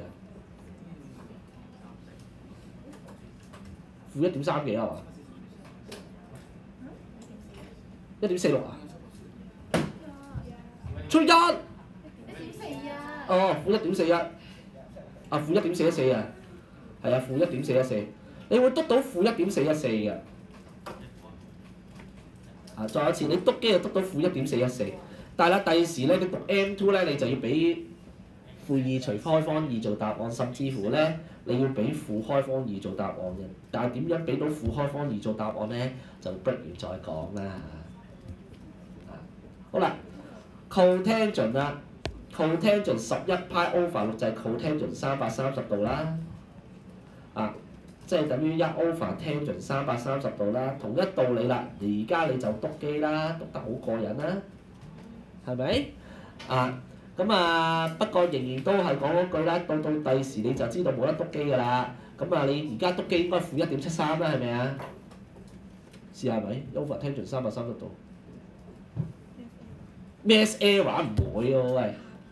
負一點三幾係嘛？一點四六啊？出一？一點四一。哦，負一點四一。啊，負一點四一四啊，係啊，負一點四一四。你會篤到負一點四一四嘅，啊，再一次你篤機就篤到負一點四一四，但係啦，第時咧你讀 M two 咧你就要俾負二除開方二做答案，甚至乎咧你要俾負開方二做答案嘅。但係點樣俾到負開方二做答案咧？就 break 完再講啦。好啦 ，cotangent 啦 ，cotangent 十一派 over 六就係 cotangent 三百三十度啦。啊，即係等於一 over tangent 三百三十度啦，同一道理啦。而家你就篤機啦，篤得好過癮啦，係咪？啊，咁啊，不過仍然都係講嗰句啦，到到第時你就知道冇得篤機㗎啦。咁啊，你而家篤機應該負一點七三啦，係咪啊？試下咪 over tangent 三百三十度。mass error 唔會喎喂。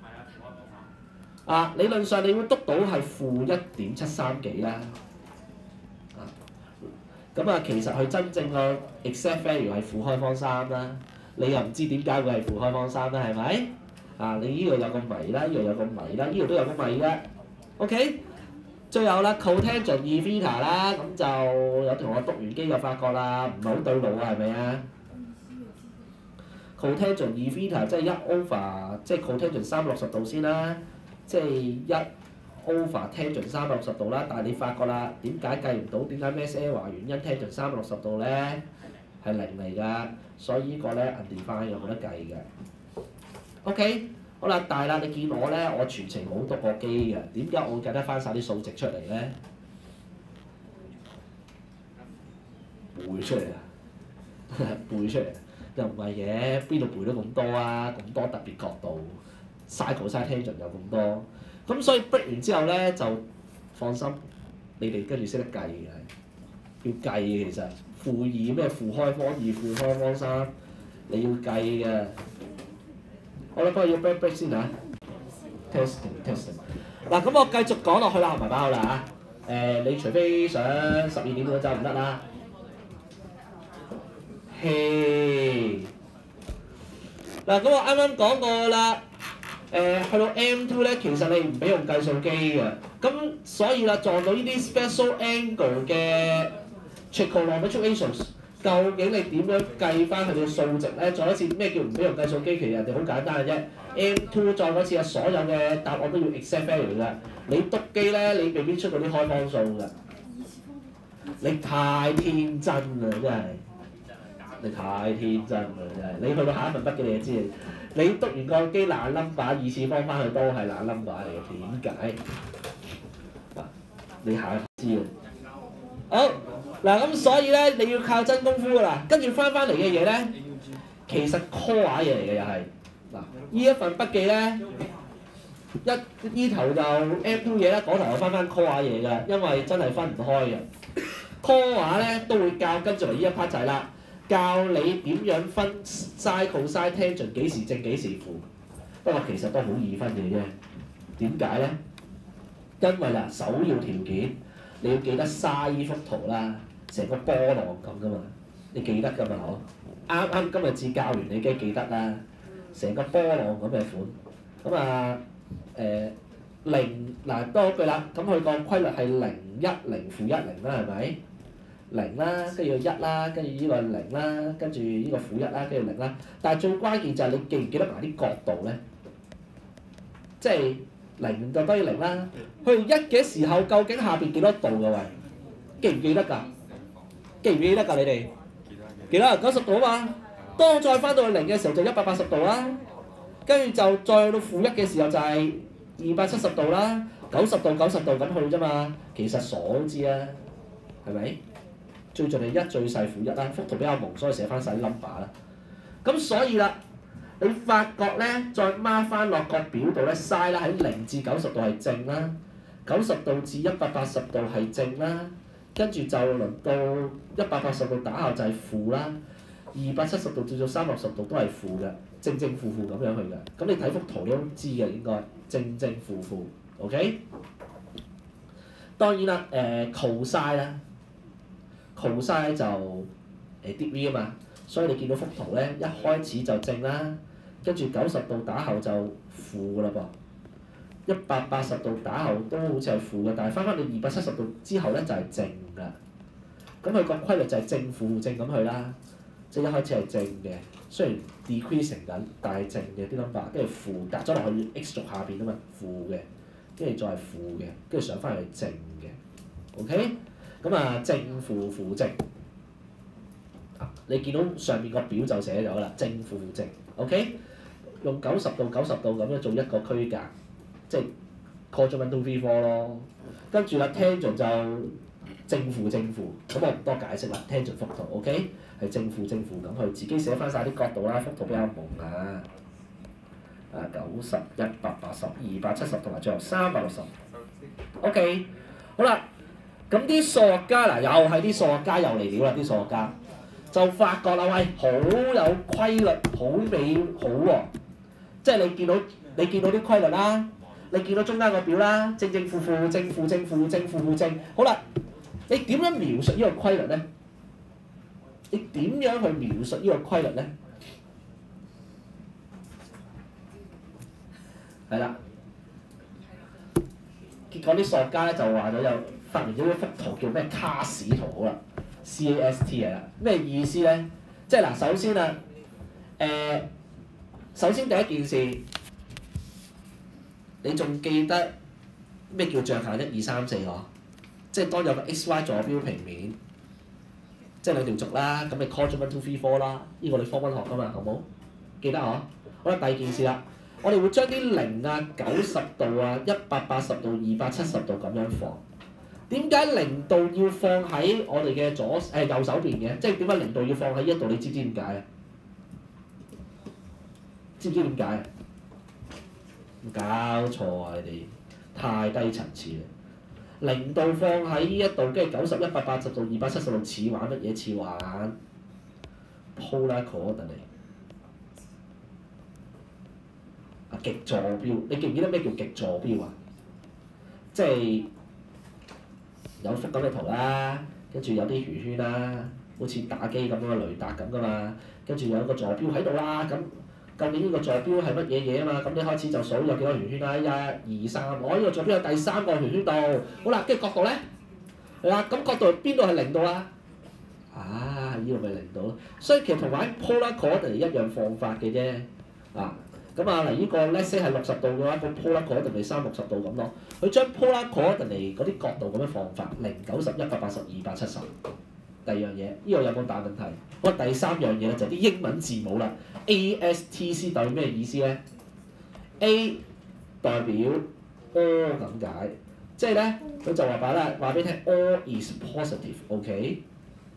啊，理論上你會篤到係負一點七三幾啦。啊，咁啊，其實佢真正個 exact value 係負開方三啦。你又唔知點解會係負開方三啦，係咪？啊，你呢度有個謎啦，呢度有個謎啦，呢度都有個謎嘅。OK， 最後啦 cotangent 二 theta 啦，咁就有同學篤完機就發覺啦，唔係好對路啊，係咪啊？cotangent 二 theta 即係一 over， 即係 cotangent 三百六十度先啦，即係一 over tangent 三百六十度啦。但係你發覺啦，點解計唔到？點解 mass error 原因 tangent 三百六十度咧係零嚟㗎，所以呢個咧 undefined 又冇得計嘅。OK， 好啦，但係啦，你見我咧，我全程冇篤過機嘅，點解我會計得翻晒啲數值出嚟咧？背出嚟啊！背出嚟。又唔係嘅，邊度背到咁多啊？咁多特別角度 ，sin cos tangent 有咁多，咁所以 break 完之後咧就放心，你哋跟住識得計嘅，要計嘅其實負二咩負開方二負開方三，你要計嘅。好啦，不過要 break break 先嚇 ，testing testing。嗱，咁我繼續講落去啦，埋把口啦嚇。誒，你除非想十二點嗰就唔得啦。嘿，嗱咁我啱啱講過啦，誒、呃、去到 M 二 咧，其實你唔俾用計數機嘅，咁所以啦撞到呢啲 special angle 嘅 trigonometric ratios， 究竟你點樣計翻佢哋嘅數值咧？再一次咩叫唔俾用計數機？其實人哋好簡單嘅啫 ，M 二 再嗰次啊，所有嘅答案都要 exact value 㗎，你篤機咧，你未必出到啲開方數㗎，你太天真啦真係。你太天真啦真係，你去到下一份筆記你就知，你篤完個機爛 number 二次方翻去都係爛 number 嚟嘅，點解？嗱，你下一知啊。好，嗱咁所以咧你要靠真功夫㗎啦，跟住翻翻嚟嘅嘢咧，其實 core 嘢嚟嘅又係，嗱呢一份筆記咧，一呢頭就 M 二 嘢啦，嗰頭又翻翻 core 嘢㗎，因為真係分唔開嘅。core 咧都會教跟住嚟呢一 part 就係啦。教你點樣分 sin cos tangent 幾時正幾時負，不過其實都好易分嘅啫。點解咧？因為啦，首要條件你要記得 sin 依幅圖啦，成個波浪咁噶嘛，你記得㗎嘛嗬？啱啱今日至教完你梗係記得啦，成個波浪咁嘅款。咁啊誒零嗱多句啦，咁佢個規律係零一零負一零啦，係咪？零啦，跟住一啦，跟住呢個零啦，跟住呢個負一啦，跟住零啦。但係最關鍵就係你記唔記得埋啲角度咧？即係零就等於零啦。去到一嘅時候，究竟下邊幾多度㗎喂？記唔記得㗎？記唔記得㗎？你哋記得九十度啊嘛。當再翻到去零嘅時候就一百八十度啦。跟住就再到負一嘅時候就係二百七十度啦。九十度九十度咁去啫嘛。其實傻都知啊，係咪？最盡係一最細負一啦，幅圖比較朦，所以寫翻晒啲 number 啦。咁所以啦，你發覺咧，再 mark 翻落個表度咧 ，sin 啦喺零至九十度係正啦，九十度至一百八十度係正啦，跟住就輪到一百八十度打後就係負啦，二百七十度至到三百六十度都係負嘅，正正負負咁樣去嘅。咁你睇幅圖你都知嘅應該，正正負負 ，OK？ 當然啦，誒、呃、cos 啦。cos 就誒 degree 啊嘛，所以你見到幅圖咧，一開始就正啦，跟住九十度打後就負㗎啦噃，一百八十度打後都好似係負嘅，但係翻返到二百七十度之後咧就係正㗎。咁佢個規律就係正負正咁去啦，即係一開始係正嘅， 雖然 decreasing 緊，但係正嘅啲 number，跟住負搭咗落去 x 軸下邊啊嘛，負嘅，跟住再係負嘅，跟住上翻去正嘅 ，OK？ 咁啊正負負正，啊你見到上面個表就寫咗啦，正負負正 ，OK？ 用九十度九十度咁樣做一個區間，即係 cos one two three four 咯。跟住啦 tangent 就正負正負，咁我唔多解釋啦 tangent 幅圖 ，OK？ 係正負正負咁去，自己寫翻晒啲角度啦，幅圖比較朦啊。啊九十、一百八十、二百七十同埋最後三百六十。OK， 好啦，咁啲數學家嗱又係啲數學家又嚟料啦，啲數學家就發覺啦，喂，好有規律，好美好喎、啊，即係你見到你見到啲規律啦，你見到中間個表啦，正正負負正負正負正負負正，好啦，你點樣描述呢個規律咧？你點樣去描述呢個規律咧？係啦，結果啲數學家咧就話咗有發明咗一幅圖叫咩卡士圖好啦 ，C A S T 係啦，咩意思咧？即係嗱，首先啊，誒、呃，首先第一件事，你仲記得咩叫象限一二三四嗬？即係當有個 X Y 坐標平面。即係兩條軸啦，咁你 cos one two three four 啦，呢個你 form one 學噶嘛，好冇？記得嗬？好啦，第二件事啦，我哋會將啲零啊、九十度啊、一百八十度、二百七十度咁樣放。點解零度要放喺我哋嘅左誒、呃、右手邊嘅？即係點解零度要放喺呢度？你知唔知點解啊？知唔知點解啊？搞錯啊！你哋太低層次啦！零度放喺呢一度，跟住九十、一百八十度、二百七十度，似玩乜嘢？似玩 polar coordinate 啊，極坐標。你記唔記得咩叫極坐標啊？即係有幅咁嘅圖啦，跟住有啲圓圈啦，好似打機咁樣嘅雷達咁噶嘛。跟住有一個坐標喺度啦，咁究竟呢個坐標係乜嘢嘢啊嘛？咁你開始就數有幾多圓圈啦，一、二、三，我呢個坐標有第三個圓圈度。好啦，跟住角度咧，係啦，咁角度邊度係零度啊？啊，呢度咪零度咯。所以其實同玩 polar coordinate 一樣放法嘅啫。啊，咁啊嗱，呢個 let's say 係六十度嘅話，咁 polar coordinate 咪三六十度咁咯。佢將 polar coordinate 嗰啲角度咁樣放法，零、九十、一百八十、二百七十。第二樣嘢，呢個有冇大問題？好，第三樣嘢咧就係啲英文字母啦。A S T C 代表咩意思咧 ？A 代表 all 咁解，即係咧佢就話擺啦，話俾你聽 all is positive，OK？、Okay？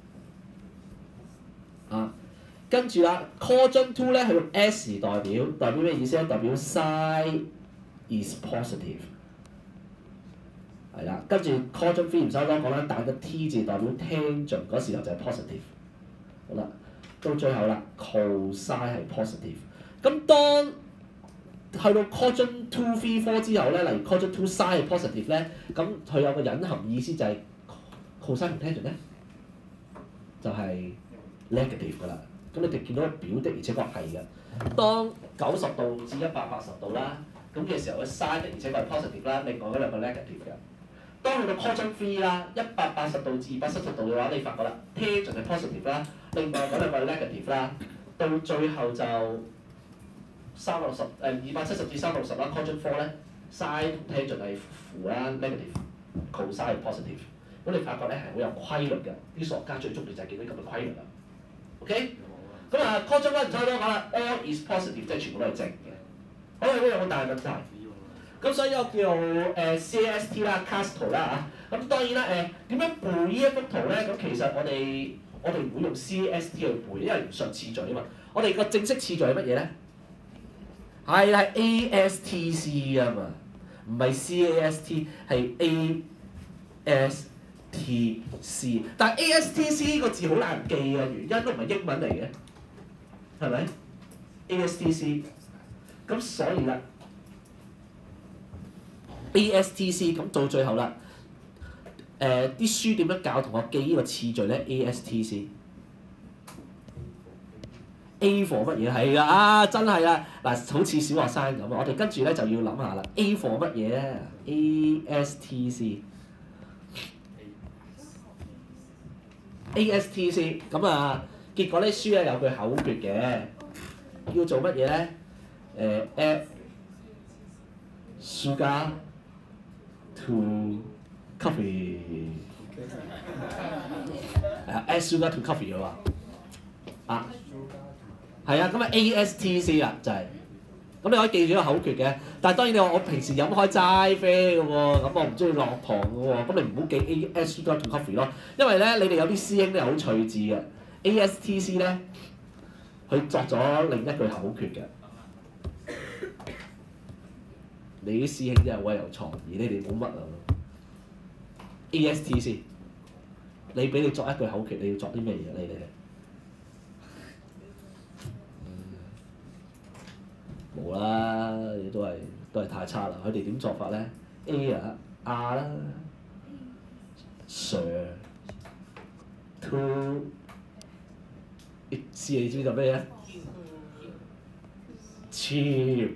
啊，跟住啦 ，quadrant two 咧係用 S 代表，代表咩意思咧？代表 sine is positive。係啦，跟住 quadrant three 唔收多講啦，但個 T 字代表 tangent 嗰時候就係 positive。好啦，到最後啦 cosine 係 positive。咁當去到 quadrant two three four 之後咧，例如 quadrant two sine 係 positive 咧，咁佢有個隱含意思就係 cosine 同 tangent 咧就係 negative 㗎啦。咁你哋見到個表的而且確係嘅。當九十度至一百八十度啦，咁嘅時候咧 sine 的而且確係 positive 啦，另外嗰兩個 negative 嘅。當去到 quadrant three 啦，一百八十度至二百七十度嘅話，你發覺啦 tangent 係 positive 啦，另外嗰兩個 negative 啦，到最後就三百六十誒二百七十至三百六十啦 quadrant four 咧 sine tangent 係負啦 negative，cosine 係 positive。咁你發覺咧係好有規律嘅，啲數學家最中意就係見到咁嘅規律啦。OK， 咁啊 quadrant one 唔使多講啦 ，all is positive 即係全部都係正嘅。好啦，呢有冇大問題？咁所以我叫誒、呃、C A S T 啦 cast 圖啦嚇。咁當然啦誒點樣背呢一幅圖咧？咁其實我哋我哋唔會用 C A S T 去背，因為唔順次序啊嘛。我哋個正式次序係乜嘢咧？係啦，係 A S T C 啊嘛，唔係 C A S T 係 A S T C。但係 A S T C 呢個字好難記嘅，原因都唔係英文嚟嘅，係咪 ？A S T C。咁所以啦。A S T C 咁到最後啦，誒、呃、啲書點樣教同學記呢個次序咧 ？A S T C。A for 乜嘢係啊？啊真係啊！嗱，好似小學生咁，我哋跟住咧就要諗下啦。A for 乜嘢咧 ？A S T C。A S T C 咁啊，結果呢書咧有句口訣嘅， 要做乜嘢咧？誒、add sugar to coffee 係啊 ，add sugar to coffee 嘅話啊，係啊，咁啊 A S T C 啦就係、是。咁你可以記住個口訣嘅，但係當然你話我平時飲開齋啡嘅喎，咁我唔中意落糖嘅喎，咁你唔好記 A S sugar to coffee 咯，因為咧你哋有啲師兄咧好趣致嘅 A S T C 咧，佢作咗另一句口訣嘅。你啲師兄真係好有創意，你哋冇乜啊 A S T C， 你俾你作一句口訣，你要作啲咩嘢？你哋？冇啦，你都係都係太差啦。佢哋點作法咧 ？A 啊 R 啦 ，Sir to C 你知唔知做咩嘢？超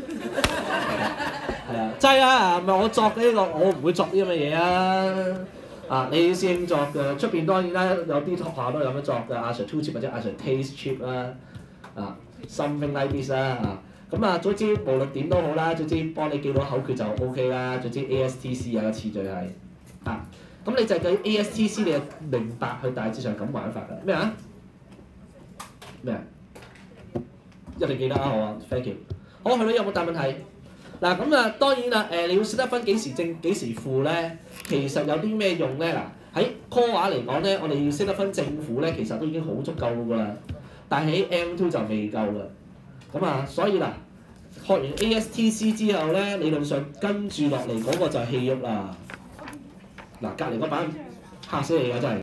係啊，真係啊，唔係我作嘅呢個，我唔會作啲咁嘅嘢啊！啊，你師兄作嘅，出邊當然啦，有啲學校都有咁樣作嘅，阿 Sir too cheap 或者阿 Sir taste cheap 啦，啊 something like this 啦啊。咁啊，總之無論點都好啦，總之幫你記到口訣就 O K 啦。總之 A S T C 啊個次序係啊，咁你就計 A S T C， 你就明白佢大致上咁玩法㗎。咩啊？咩啊？一定記得啊！好啊 ，thank you。好，係咪有冇大問題？嗱咁啊，當然啦，誒、呃、你要識得分幾時正幾時負咧，其實有啲咩用咧？嗱喺 core 話嚟講咧，我哋要識得分正負咧，其實都已經好足夠㗎啦。但係喺 M 二 就未夠㗎。咁啊，所以嗱，學完 A S T C 之後咧，理論上跟住落嚟嗰個就係氣郁啦。嗱，隔離嗰版嚇死你㗎真係。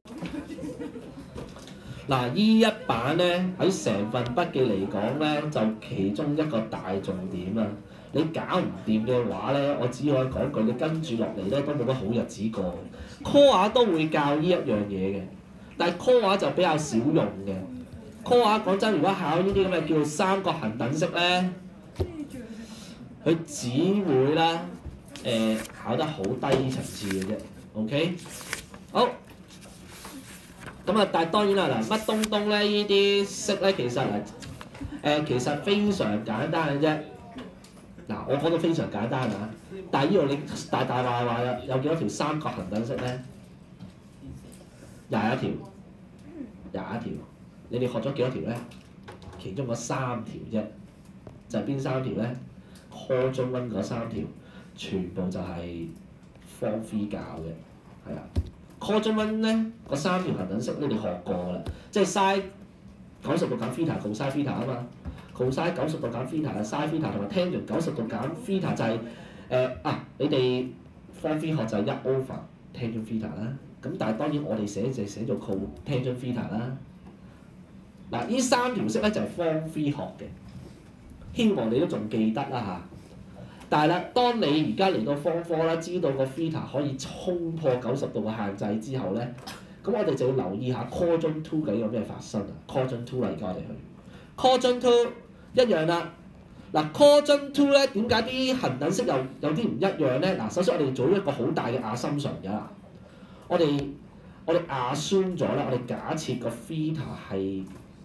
嗱，依一版咧喺成份筆記嚟講咧，就其中一個大重點啊！你搞唔掂嘅話咧，我只可以講句，你跟住落嚟咧都冇乜好日子過。core 話都會教呢一樣嘢嘅，但係 core 話就比較少用嘅。core 話講真，如果考呢啲咁嘅叫做三角恒等式咧，佢只會啦誒、呃、考得好低層次嘅啫。OK， 好。咁啊，但係當然啦，嗱，乜東東咧？呢啲式咧，其實誒、呃、其實非常簡單嘅啫。嗱，我講到非常簡單啊，但係呢度你大大話話啦，有幾多條三角恒等式咧？廿一條，廿一條。你哋學咗幾多條咧？其中嗰三條啫，就係、是、邊三條咧 ？Core 中溫嗰三條，全部就係 Form Three 教嘅，係啊。Core 中溫咧嗰三條恒等式，你哋學過㗎啦，即係 sin 九十度減 theta cos theta 啊嘛 ，cos 九十度減 theta sin theta 同埋 tangent 九十度減 theta 就係、是、誒、呃、啊！你哋 Form Three 學就係一 over tangent theta 啦。咁但係當然我哋寫就寫做 cotangent theta 啦。嗱，呢三條式咧就係 Form Three 學嘅，希望你都仲記得啦嚇。但係啦，當你而家嚟到 Form Four 啦，知道個 theta 可以衝破九十度嘅限制之後咧，咁我哋就要留意下 Cauchy two 究竟有咩發生啊 ？Cauchy two 啦，而家我哋去 Cauchy two 一樣啦。嗱 Cauchy two 咧點解啲恒等式又有啲唔一樣咧？嗱，首先我哋做一個好大嘅 assumption 㗎啦，我哋我哋 assume 咗啦，我哋假設個 theta 係。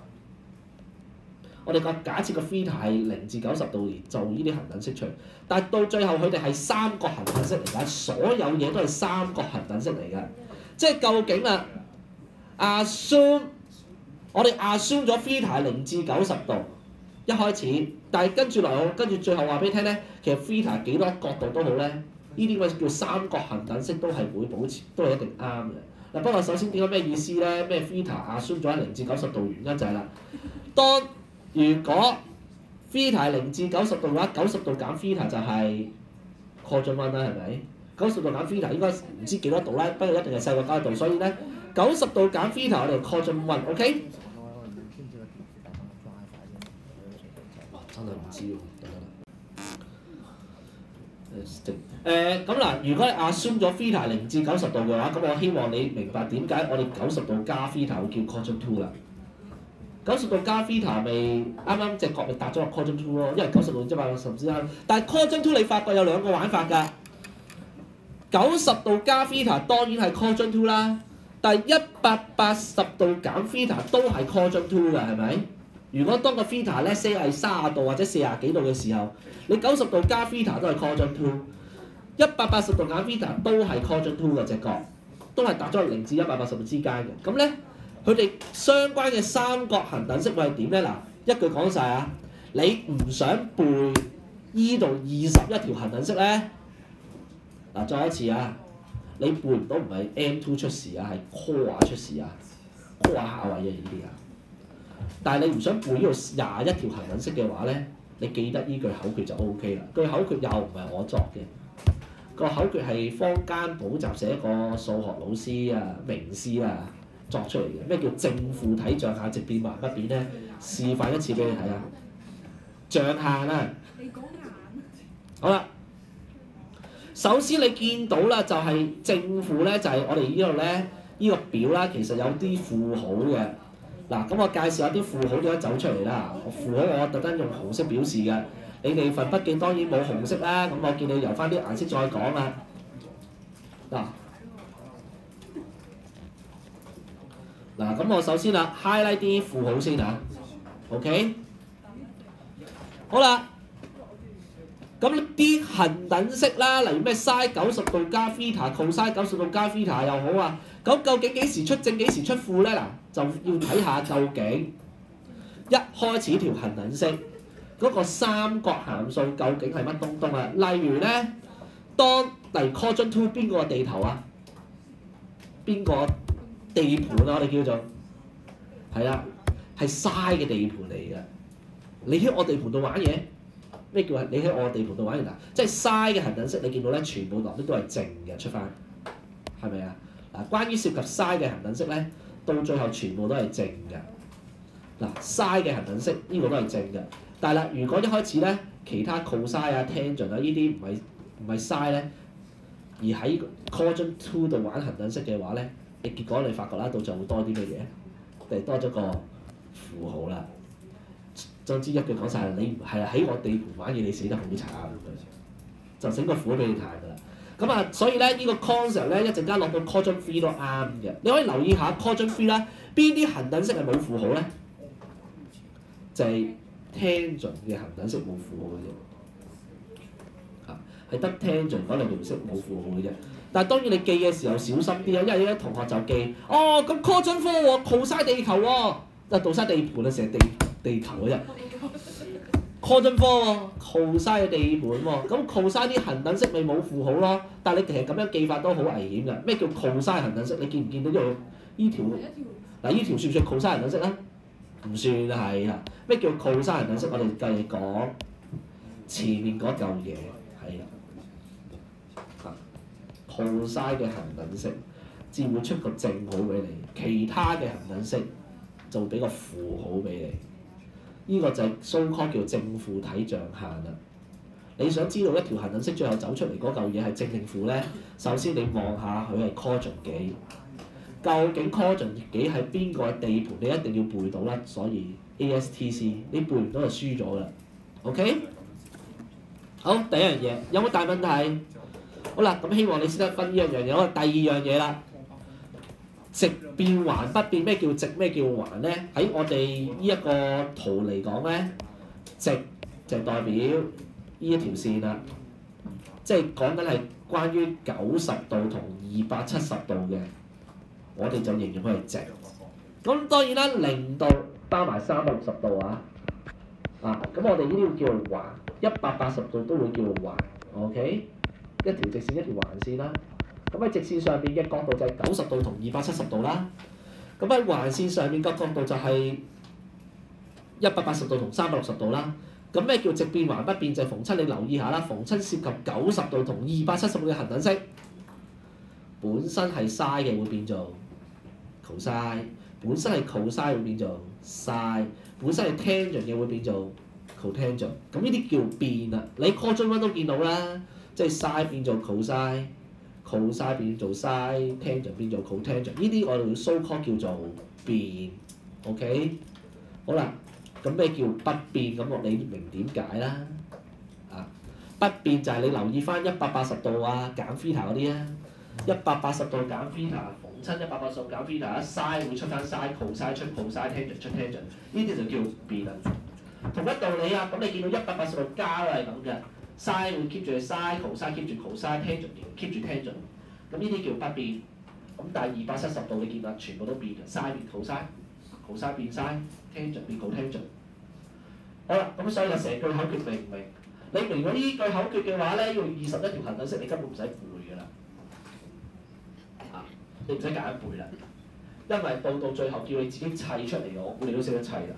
我哋個假設個 theta 係零至九十度而做呢啲恒等式出嚟，但係到最後佢哋係三角恒等式嚟㗎，所有嘢都係三角恒等式嚟㗎。即係究竟啊 assume 我哋 assume 咗 theta 係零至九十度一開始，但係跟住嚟我跟住最後話俾你聽咧，其實 theta 幾多角度都好咧，呢啲咁叫三角恒等式都係會保持，都係一定啱嘅。嗱，不過首先點解咩意思咧？咩 theta assume 咗喺零至九十度原因就係啦，當如果 theta 係零至九十度嘅話，九十度減 theta 就係 Cauchy one 啦，係咪？九十度減 theta 應該唔知幾多度啦，不過一定係細過九十度，所以咧九十度減 theta 我哋 Cauchy one，OK？ 真係唔知喎，誒咁嗱，如果你 assume 咗 theta 零至九十度嘅話，咁我希望你明白點解我哋九十度加 theta 會叫 Cauchy two 啦。九十度加 theta 咪啱啱隻角咪搭咗落 Cauchy two 咯，因為九十度即係八十之間。但係 Cauchy two 你發覺有兩個玩法㗎。九十度加 theta 當然係 Cauchy two 啦，但係一百八十度減 theta 都係 Cauchy two 㗎，係咪？ 如果當個 theta 咧 say 係三十度或者四十幾度嘅時候，你九十度加 theta 都係 cosine two， 一百八十度減 theta 都係 cosine two 嘅隻角，都係達咗零至一百八十度之間嘅。咁咧，佢哋相關嘅三角恒等式會係點咧？嗱，一句講晒啊！你唔想背依度二十一條恒等式咧？嗱，再一次啊！你背唔到唔係 M two 出事啊，係 core 出事啊 ，core 下位啊呢啲啊！但係你唔想背呢度廿一條恒等式嘅話咧，你記得依句口訣就 O K 啦。句口訣又唔係我作嘅，個口訣係坊間補習社一個數學老師啊、名師啊作出嚟嘅。咩叫正負體象限直變還不變咧？示範一次俾你睇啊！象限啊！ 你講眼。 好啦，首先你見到啦，就係正負咧，就係我哋呢度咧，呢個表啦，其實有啲負號嘅。嗱，咁我介紹下啲負號點樣走出嚟啦。負號我特登用紅色表示嘅，你哋份筆記當然冇紅色啦。咁我見你由翻啲顏色再講啦。嗱，嗱，咁我首先啊 highlight 啲負號先啊 ，OK， 好啦。咁啲恒等式啦，例如咩 sin 九十度加 theta、cos 九十度加 theta 又好啊。咁究竟幾時出正幾時出負咧？嗱，就要睇下究竟一開始條恒等式嗰個三角函數究竟係乜東東啊？例如咧，當例如 cosine two 邊個地頭啊？邊個地盤啊？我哋叫做係啦，係 sin 嘅地盤嚟嘅。你喺我地盤度玩嘢？咩叫係你喺我地盤度玩完嗱？即係 sin 嘅恒等式，你見到咧，全部落啲都係正嘅出翻，係咪啊？嗱，關於涉及 sin 嘅恒等式咧，到最後全部都係正嘅。嗱 sin 嘅恒等式呢個都係正嘅，但係啦，如果一開始咧，其他 cos 啊、tangent 啊呢啲唔係唔係 sin 咧，而喺 cosine two 度玩恒等式嘅話咧，你結果你發覺啦，到就會多啲乜嘢？就多咗個負號啦。總之一句講晒，你係喺我地盤玩嘢，你死得好慘咁就整個苦俾你睇㗎啦。咁啊，所以咧呢、呢個 concept 咧一陣間落到 cosine three 都啱嘅。你可以留意下 cosine three 啦，邊啲恒等式係冇負號咧？就係 tangent 嘅恒等式冇負號嘅啫。啊，係得 tangent 嗰兩條式冇負號嘅啫。但係當然你記嘅時候小心啲啊，因為有啲同學就記哦咁 cosine four 喎 cos 地球喎、哦，就倒晒地盤啊，成地。地球嗰日 cosine four 喎 cos 嘅地盤喎，咁 cos 啲恒等式咪冇負號咯。但係你其實咁樣記法都好危險㗎。咩叫 cos 恒等式？你見唔見到呢度依條？嗱，依條算唔算 cos 恒等式啊？唔算係啦。咩叫 cos 恒等式？我哋繼續講前面嗰嚿嘢係啦。cos 嘅恒等式至會出個正號俾你，其他嘅恒等式就會俾個負號俾你。呢個就係 so called 叫正負體象限啦。你想知道一條恒等式最後走出嚟嗰嚿嘢係正定負咧？首先你望下佢係 cosine 幾，究竟 cosine 幾喺邊個地盤？你一定要背到啦。所以 A S T C 你背唔到就輸咗啦。OK？ 好，第一樣嘢有冇大問題？好啦，咁希望你識得分呢一樣嘢。好，第二樣嘢啦。直變橫不變，咩叫直？咩叫橫咧？喺我哋呢一個圖嚟講咧，直就代表呢一條線啦，即係講緊係關於九十度同二百七十度嘅，我哋就形容佢係直。咁當然啦，零度包埋三百六十度啊，啊咁我哋呢啲會叫做橫，一百八十度都會叫做橫 ，OK？ 一條直線一條橫線啦。咁喺直線上邊嘅角度就係九十度同二百七十度啦。咁喺橫線上面嘅角度就係一百八十度同三百六十度啦。咁咩叫直變橫不變？就係逢親你留意下啦，逢親涉及九十度同二百七十度嘅恒等式，本身係 sin 嘅會變做 cos， 本身係 cos 會變做 sin， 本身係 tangent 嘅會變做 cotangent。咁呢啲叫變啦。你 cosine one 都見到啦，即係 sin 變做 cos。cos 變做 sin，tangent 變做 cotangent， 呢啲我哋要 so call 叫做變 ，OK？ 好啦，咁咩叫不變？咁我你明點解啦？啊，不變就係你留意翻一百八十度啊，減 theta 嗰啲啊，一百八十度減 theta，逢親一百八十度減 theta，sin 會出翻 sin cosine 出 cosine tangent 出 tangent， 呢啲就叫變啦。同一道理啊，咁你見到一百八十度加都係咁嘅 ，sin 會 keep 住 sin cosine keep 住 cosine tangent keep 住 tangent， 咁呢啲叫不變。咁但係二百七十度你見啦，全部都變嘅 sin 變 cosine，cosine 變 sin，tangent 變 cotangent。好啦，咁所以就成句口訣明唔明？你明咗呢句口訣嘅話咧，用二十一條行等式你根本唔使背㗎啦，啊，你唔使夾硬背啦，因為到到最後叫你自己砌出嚟，我估你都識得砌啦。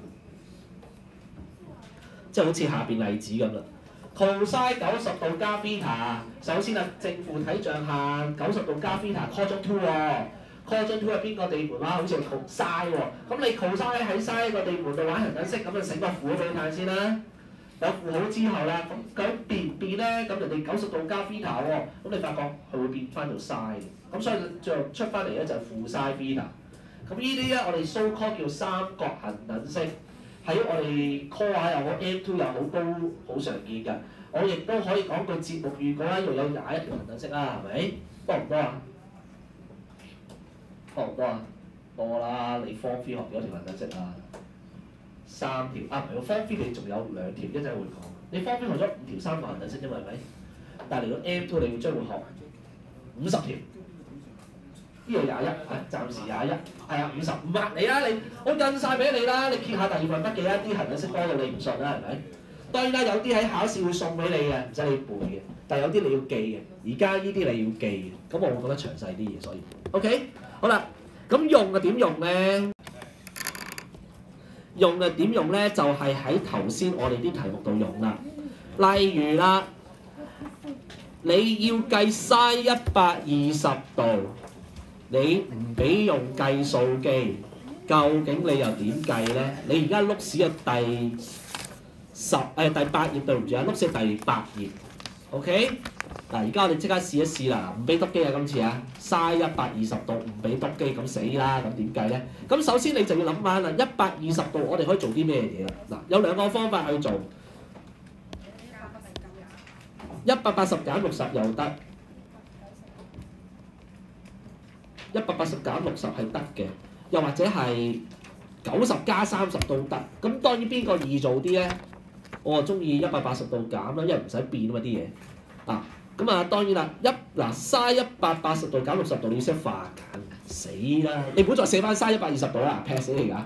即係好似下邊例子咁啦 ，cosine 九十度加 theta， 首先啊正負體象限九十度加 theta，cos two 喎 ，cos two 係邊個地盤啊？好似係 cosine 喎，咁你 cosine 喺 sin 個地盤度玩行等式，咁就整個負俾你睇先啦。有負號之後啦，咁究竟變唔變咧？咁人哋九十度加 theta 喎，咁你發覺佢會變翻做 sin，咁所以最後出翻嚟咧就係負 sin theta。咁呢啲咧我哋 so call 叫三角行等式。喺我哋 core 下又好 M 二 又好都好常見㗎。我亦都可以講句節目預告啦，又有廿一條行等式啦，係咪？多唔多啊？多唔多啊？多啦！你 form three 學幾多條行等式啊？三條啊，唔係喎 form three 你仲有兩條，一陣會講。你 form three 學咗五條三角行等式啫嘛，係咪？但係嚟到 M 二 你會將會學五十條。呢度廿一，係暫時廿一，係啊五十五啊，你啦你，我印晒俾你啦，你揭下第二份筆記啦，啲行等式多到你唔信啦，係咪？當然啦，有啲喺考試會送俾你嘅，唔使你背嘅，但係有啲你要記嘅。而家呢啲你要記嘅，咁我會覺得詳細啲嘅，所以 OK 好啦，咁用啊點用咧？用啊點用咧？就係喺頭先我哋啲題目度用啦。例如啦，你要計 sin 一百二十度。你唔俾用計數機，究竟你又點計咧？你而家碌屎嘅第十誒、哎、第八頁對唔住啊，碌屎第八頁 ，OK？嗱，而家我哋即刻試一試啦，唔俾篤機啊今次啊 ，sin 一百二十度唔俾篤機咁死啦，咁點計咧？咁首先你就要諗翻啦，一百二十度我哋可以做啲咩嘢啦？嗱，有兩個方法去做，一百八十減六十又得。一百八十減六十係得嘅，又或者係九十加三十都得。咁當然邊個易做啲咧？我就中意一百八十度減啦，因為唔使變啊嘛啲嘢。啊，咁啊當然啦，一嗱 sin 一百八十度減六十度，你要識化簡，死啦！你唔好再寫翻 sin 一百二十度啦，劈死你㗎！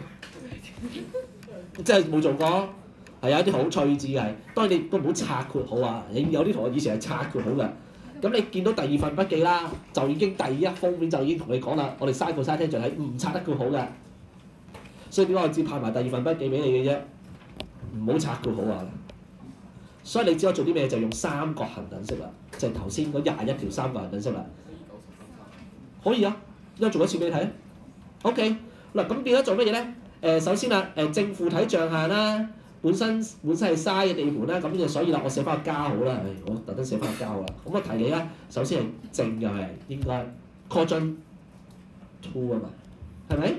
真係冇做過，係有啲好趣致係。當然你都唔好拆括號啊！你有啲同學以前係拆括號㗎。咁你見到第二份筆記啦，就已經第一封面就已經同你講啦，我哋 sin cosine tangent係唔拆得佢好嘅，所以點解我只派埋第二份筆記俾你嘅啫？唔好拆佢好啊！所以你只可以做啲咩就用三角行等式啦，就係頭先嗰廿一條三角行等式啦。可以啊，而家做一次俾你睇啊。OK，嗱咁變咗做乜嘢咧？誒、呃，首先啊，誒正負體象限啦。本身本身係 sin 嘅地盤啦，咁就所以啦，我寫翻個加號啦，誒，我特登寫翻個加號啦。咁我提你啦，首先係正嘅係應該 cos two 啊嘛，係咪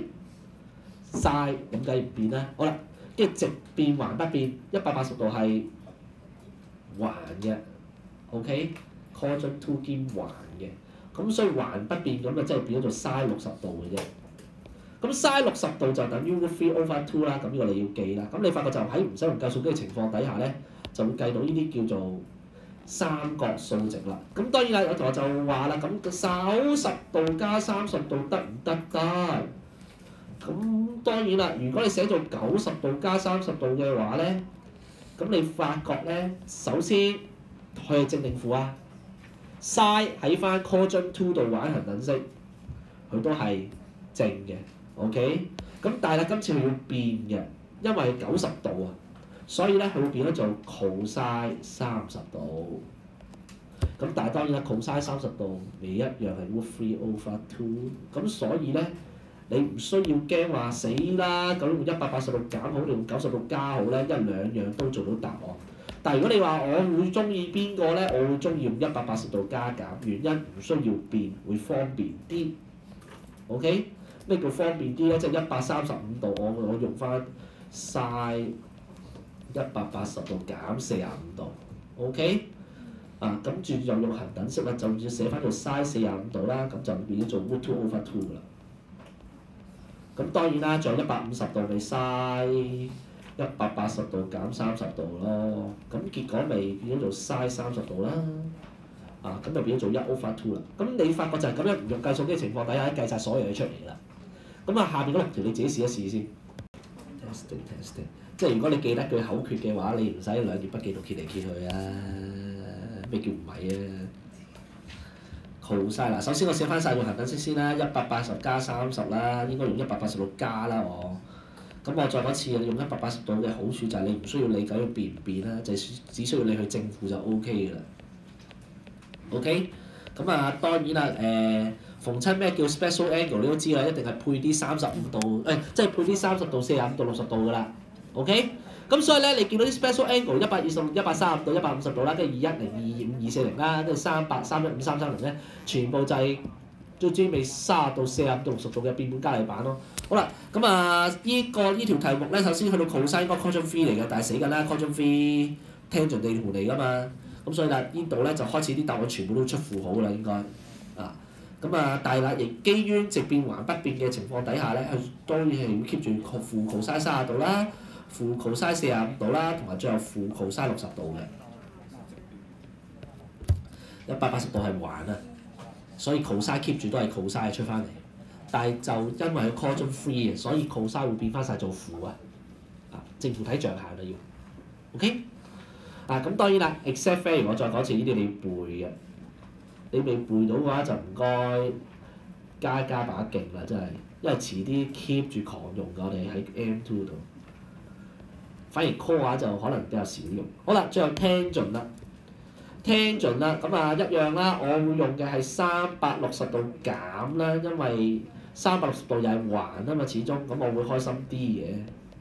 sin 咁計變啦？好啦，跟住直變橫不變，一百八十度係橫嘅 ，OK，cos two 兼橫嘅，咁所以橫不變咁就即係變咗做 sin 六十度嘅啫。咁 sin 六十度就等於 root three over two 啦，咁呢個你要記啦。咁你發覺就喺唔使用計數機嘅情況底下咧，就會計到呢啲叫做三角數值啦。咁當然啦，有同學就話啦，咁九十度加三十度得唔得得？咁當然啦，如果你寫做九十度加三十度嘅話咧，咁你發覺咧，首先佢係正定負啊 ，sin 喺翻 cos two 度玩行等式，佢都係正嘅。OK，咁但係咧今次佢要變嘅，因為九十度啊，所以咧佢會變咗做 cosine 三十度。咁但係當然啦 ，cosine 三十度你一樣係 root three over two。咁所以咧，你唔需要驚話死啦，咁用一百八十度減好定用九十度加好咧，因為兩樣都做到答案。但係如果你話我會中意邊個咧，我會中意用一百八十度加減，原因唔需要變，會方便啲。OK。咩叫方便啲咧？即係一百三十五度，我我用翻 sin 一百八十度減四十五度 ，OK？ 啊，跟住就用行等式啦，就要寫翻做 sin 四十五度啦，咁就變咗做 root two over two 噶啦。 咁當然啦，仲有一百五十度咪嘥一百八十度減三十度咯。咁結果咪變咗做嘥三十度啦。啊，咁就變咗做一 over two 啦。咁你發覺就係咁樣唔用計數機嘅情況底下，計晒所有嘢出嚟啦。咁啊，下邊嗰六條你自己試一試先。testing testing， 即係如果你記得句口訣嘅話，你唔使兩頁筆記度揭嚟揭去啊。咩叫唔係啊？cos晒啦，首先我寫翻晒個恒等式先啦，一百八十加三十啦，應該用一百八十六加啦我。咁我再講一次，用一百八十度嘅好處就係你唔需要理解佢變唔變啦，就只需要你去正負就 O K 嘅啦。OK， 咁啊當然啦，誒、呃、逢親咩叫 special angle 你都知啦，一定係配啲三十五度，誒、哎、即係配啲三十度、四十五度、六十度噶啦。OK， 咁所以咧你見到啲 special angle 一百二十、一百三十五度、一百五十度啦，跟住二一零、二二五、二四零啦，跟住三百、三一五、三三零咧，全部就係最最尾三十度、四十五度、六十度嘅變本加厲版咯。好啦，咁啊依、這個依條題目咧，首先去到 cos 應該 cos three 嚟嘅，但係死緊啦 cos three tangent 地盤嚟噶嘛。咁所以啦，呢度咧就開始啲答案全部都出負號啦，應該啊。咁啊，但係啦，亦基於直變還不變嘅情況底下咧，佢當然係會 keep 住負 cos 三十度啦，負 cos 四十五度啦，同埋最後負 cos 六十度嘅。一百八十度係還啊，所以 cos keep 住都係 cos 出翻嚟，但係就因為佢 cos three 啊，所以 cos 會變翻晒做負啊。啊，正負睇象限啦要 ，OK？啊，咁當然啦 ，except value 我再講次，呢啲你要背嘅，你未背到嘅話就唔該加加把勁啦，真係，因為遲啲 keep 住狂用嘅，我哋喺 M two 度，反而 core 嘅話就可能比較少用。好啦，最後 tangent 啦 ，tangent 啦，咁啊一樣啦，我會用嘅係三百六十度減啦，因為三百六十度又係橫啊嘛，始終咁我會開心啲嘅。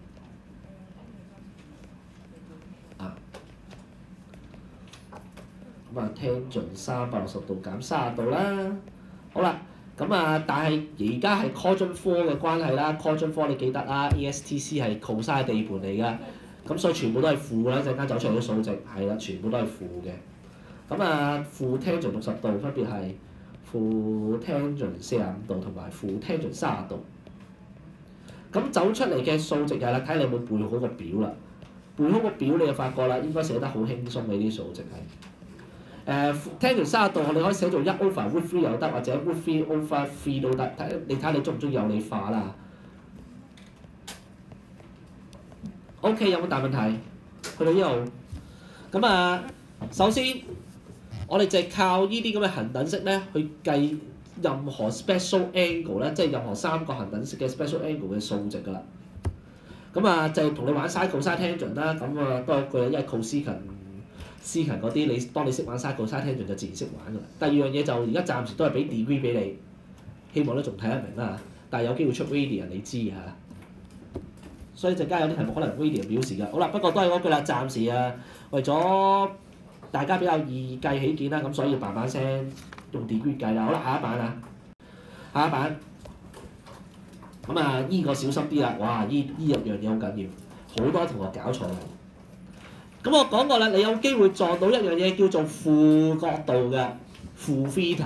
咁啊，tangent三百六十度減三十度啦，好啦，咁啊，但係而家係 cos four 嘅關係啦 cos four 你記得啦 ，A S T C 係 cos 嘅地盤嚟㗎，咁所以全部都係負啦，一陣間走出嚟啲數值係啦，全部都係負嘅。咁啊，負 tangent 六十度分別係負 tangent 四十五度同埋負 tangent 三十度。咁走出嚟嘅數值係啦，睇你有冇背好個表啦，背好個表你就發覺啦，應該寫得好輕鬆嘅啲數值係。誒 tangent 三十度，你可以寫做一 over root three 又得，或者 root three over three 都得，睇你睇下你中唔中意有理化啦。OK， 有冇大問題？去到呢度，咁啊，首先我哋就係靠呢啲咁嘅恒等式咧，去計任何 special angle 咧，即係任何三個恒等式嘅 special angle 嘅數值㗎啦。咁啊，就係同你玩 sin cos tangent 啦，咁啊都係句，因為 cosecant。C 勤嗰啲，你當你識玩 sin cos tangent 就自然識玩㗎啦。第二樣嘢就而家暫時都係俾 degree 俾你，希望都仲睇得明啦。但係有機會出 radian 你知嚇，所以陣間有啲題目可能 radian 表示㗎。好啦，不過都係嗰句啦，暫時啊，為咗大家比較易計起見啦，咁所以慢慢聲用 degree 計啦。好啦，下一版啊，下一版，咁啊依個小心啲啦，哇！依依一樣嘢好緊要，好多同學搞錯。咁我講過啦，你有機會撞到一樣嘢叫做負角度嘅負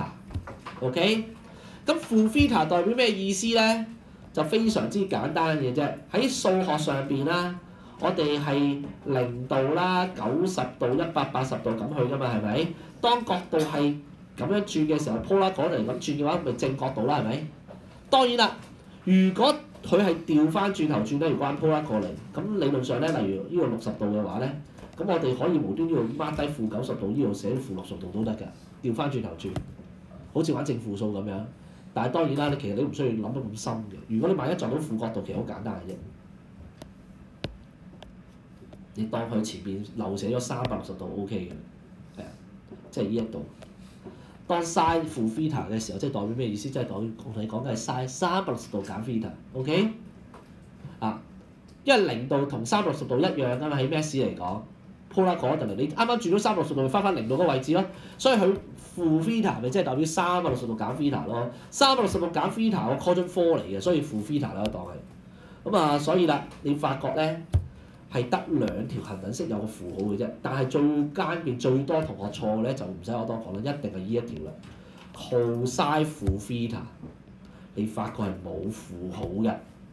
theta，OK？ 咁負 theta 代表咩意思咧？就非常之簡單嘅啫。喺數學上邊啦，我哋係零度啦、九十度、一百八十度咁去㗎嘛，係咪？當角度係咁樣轉嘅時候 ，polar coordinate 咁轉嘅話，咪正角度啦，係咪？當然啦，如果佢係調翻轉頭轉咧，如果按 polar coordinate，咁理論上咧，例如呢個六十度嘅話咧。咁我哋可以無端端呢度 mark 低負九十度，呢度寫負六十度都得㗎，調翻轉頭轉，好似玩正負數咁樣。但係當然啦，你其實你唔需要諗得咁深嘅。如果你萬一撞到負角度，其實好簡單嘅啫。你當佢前邊漏寫咗三百六十度 OK 嘅，係啊，即係呢一度。當 sin 負 theta 嘅時候，即係代表咩意思？即係代表同你講嘅係 sin 三百六十度減 theta，OK？ 啊，因為零度同三百六十度一樣㗎嘛，喺 maths 嚟講。polar coordinate 你啱啱轉咗三百六十度，咪翻翻零度嗰個位置咯。所以佢負 theta 咪即係代表三百六十度減 theta 咯。三百六十度減 theta 個 cos four 嚟嘅，所以負 theta 啦當係。咁啊，所以啦，你發覺咧係得兩條恒等式有個負號嘅啫。但係最關鍵最多同學錯嘅咧就唔使我多講啦，一定係呢一條啦。cos 負 theta 你發覺係冇負號嘅。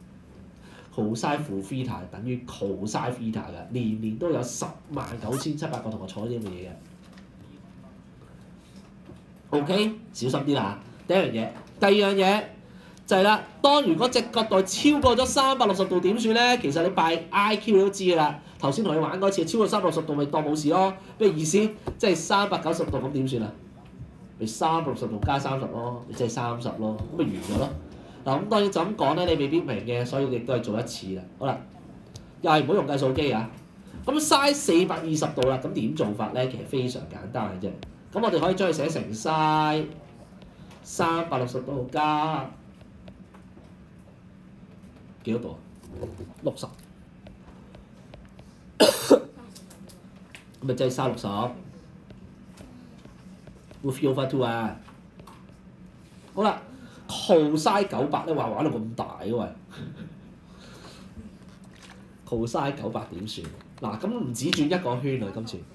cosine 負 theta 等於 cosine theta 嘅，年年都有十萬九千七百個同學坐呢啲咁嘅嘢嘅。OK， 小心啲啦。第一樣嘢，第二樣嘢就係、是、啦。當如果直角度超過咗三百六十度點算咧？其實你拜 I Q 你都知㗎啦。頭先同你玩嗰次，超過三百六十度咪當冇事咯。咩意思？即係三百九十度咁點算啊？咪三百六十度加三十咯，你即係三十咯，咁咪完咗咯。嗱咁當然就咁講咧，你未必明嘅，所以亦都係做一次啦。好啦，又係唔好用計數機啊。咁 sin 四百二十度啦，咁點做法咧？其實非常簡單嘅啫。咁我哋可以將佢寫成 sin 三百六十度加幾多度啊？六十，咁咪即係三六十 with over two 啊。好啦 ，cos 九百咧，話玩到咁大嘅喂 ，cos 九百點算？嗱，咁唔止轉一個圈啊，今次。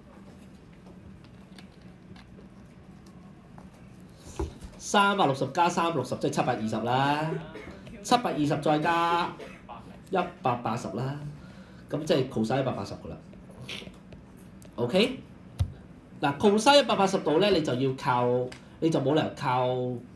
三百六十加三百六十即係七百二十啦，七百二十再加一百八十啦，咁即係 cos 一百八十噶啦。OK， 嗱 cos 一百八十度咧，你就要靠，你就冇理由靠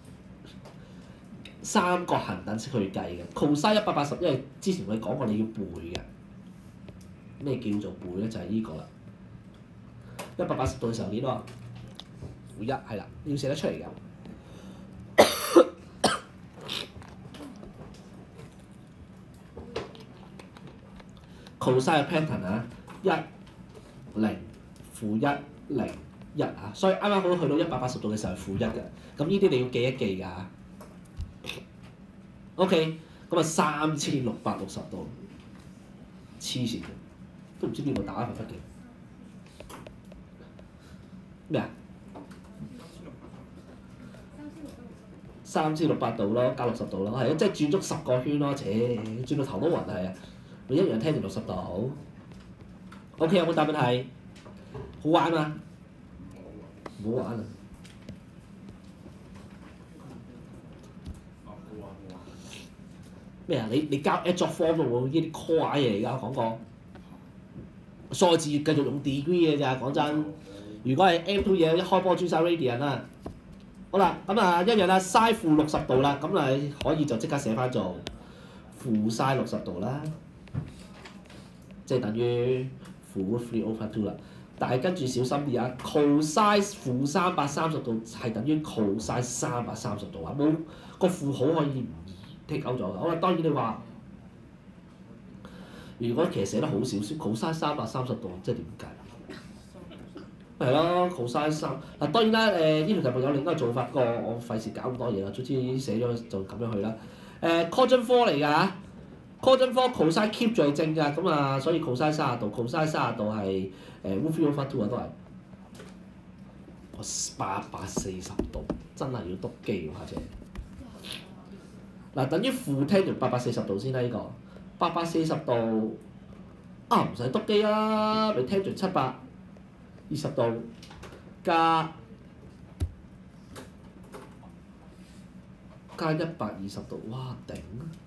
三角恒等式去計嘅。cos 一百八十，因為之前我哋講過你要背嘅，咩叫做背咧？就係、是、呢個啦。一百八十度嘅時候幾多啊？負一係啦，要寫得出嚟㗎。cos 嘅 pattern 啊，一零負一零一啊，所以啱啱好去到一百八十度嘅時候係負一嘅，咁呢啲你要記一記㗎。OK， 咁啊三千六百六十度，黐線嘅，都唔知邊個打一份筆記。咩啊？三千六百度咯，加六十度咯，係啊，即係轉足十個圈咯，扯轉到頭都暈係啊！你一樣聽住六十度好。OK， 有冇答問題？好玩嘛？唔好玩啊！咩啊？你你交 adjust form 喎，呢啲 core 嘢嚟㗎，我講過。數字繼續用 degree 嘅咋，講真。如果係 M two 嘢，一開波轉晒 radian 啦。好啦，咁啊一樣啦 ，sin 負六十度啦，咁啊可以就即刻寫翻做負 sin 六十度啦。即係等於負 three over two 啦，但係跟住小心啲啊 ，cos 負三百三十度係等於 cos 三百三十度啊，冇個負號可以唔剔勾咗嘅。好啦，當然你話，如果其實寫得好少少 cos 三百三十度即係點計？係咯 cos 三嗱當然啦，誒呢條題目有另一個做法，個我費事搞咁多嘢啦，總之寫咗就咁樣去啦。誒 cosine four 嚟㗎嚇。cosine four cosine keep 住係正㗎，咁啊，所以 cosine 三十度 cosine 三十度係誒 root three over two 啊，都係我八百四十度，真係要篤機喎下姐。嗱，等於負聽完八百四十度先啦，呢、這個八百四十度啊，唔使篤機啦，咪聽住七百二十度加加一百二十度，哇頂！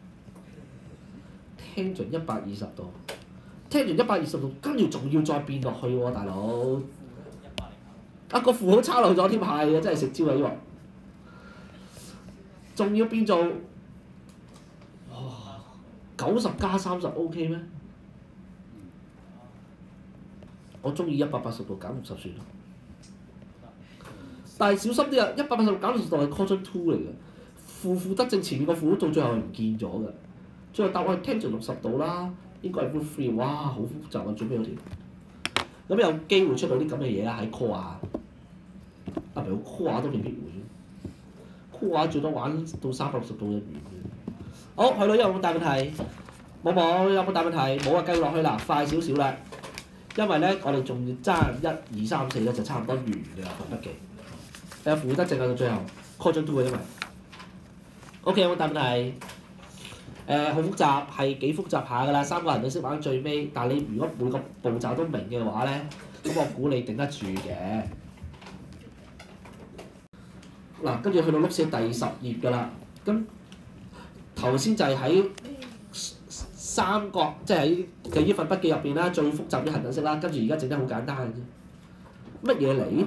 聽盡一百二十度，聽完一百二十度，跟住仲要再變落去喎，大佬！啊個符號抄漏咗添，係啊，真係食蕉啊呢個！仲要變做哇九十加三十 OK 咩？我中意一百八十度減六十算啦。但係小心啲啊！一百八十度減六十度係 cosine two 嚟嘅，負負得正前面個符號到最後係唔見咗嘅。最後答案係聽住六十度啦，應該係 root three， 哇好複雜啊！最尾嗰條，咁有機會出到啲咁嘅嘢啦喺 core 啊，啊唔係 core 都未必會 ，core 最多玩到三百六十度就完嘅。好，去到有冇大問題？冇冇有冇大問題？冇啊，繼續落去啦，快少少啦，因為咧我哋仲要爭一二三四咧就差唔多完嘅啦份筆記，誒負得正啊到最後 cosine two 嘅因為 ，OK 有冇大問題？誒好、呃、複雜，係幾複雜下㗎啦，三個人你識玩到最尾，但係你如果每個步驟都明嘅話咧，咁我估你頂得住嘅。嗱，跟住去到碌寫第十頁㗎啦，咁頭先就係喺三角，即係喺嘅呢份筆記入邊啦，最複雜嘅恒等式啦，跟住而家整得好簡單嘅啫。乜嘢嚟？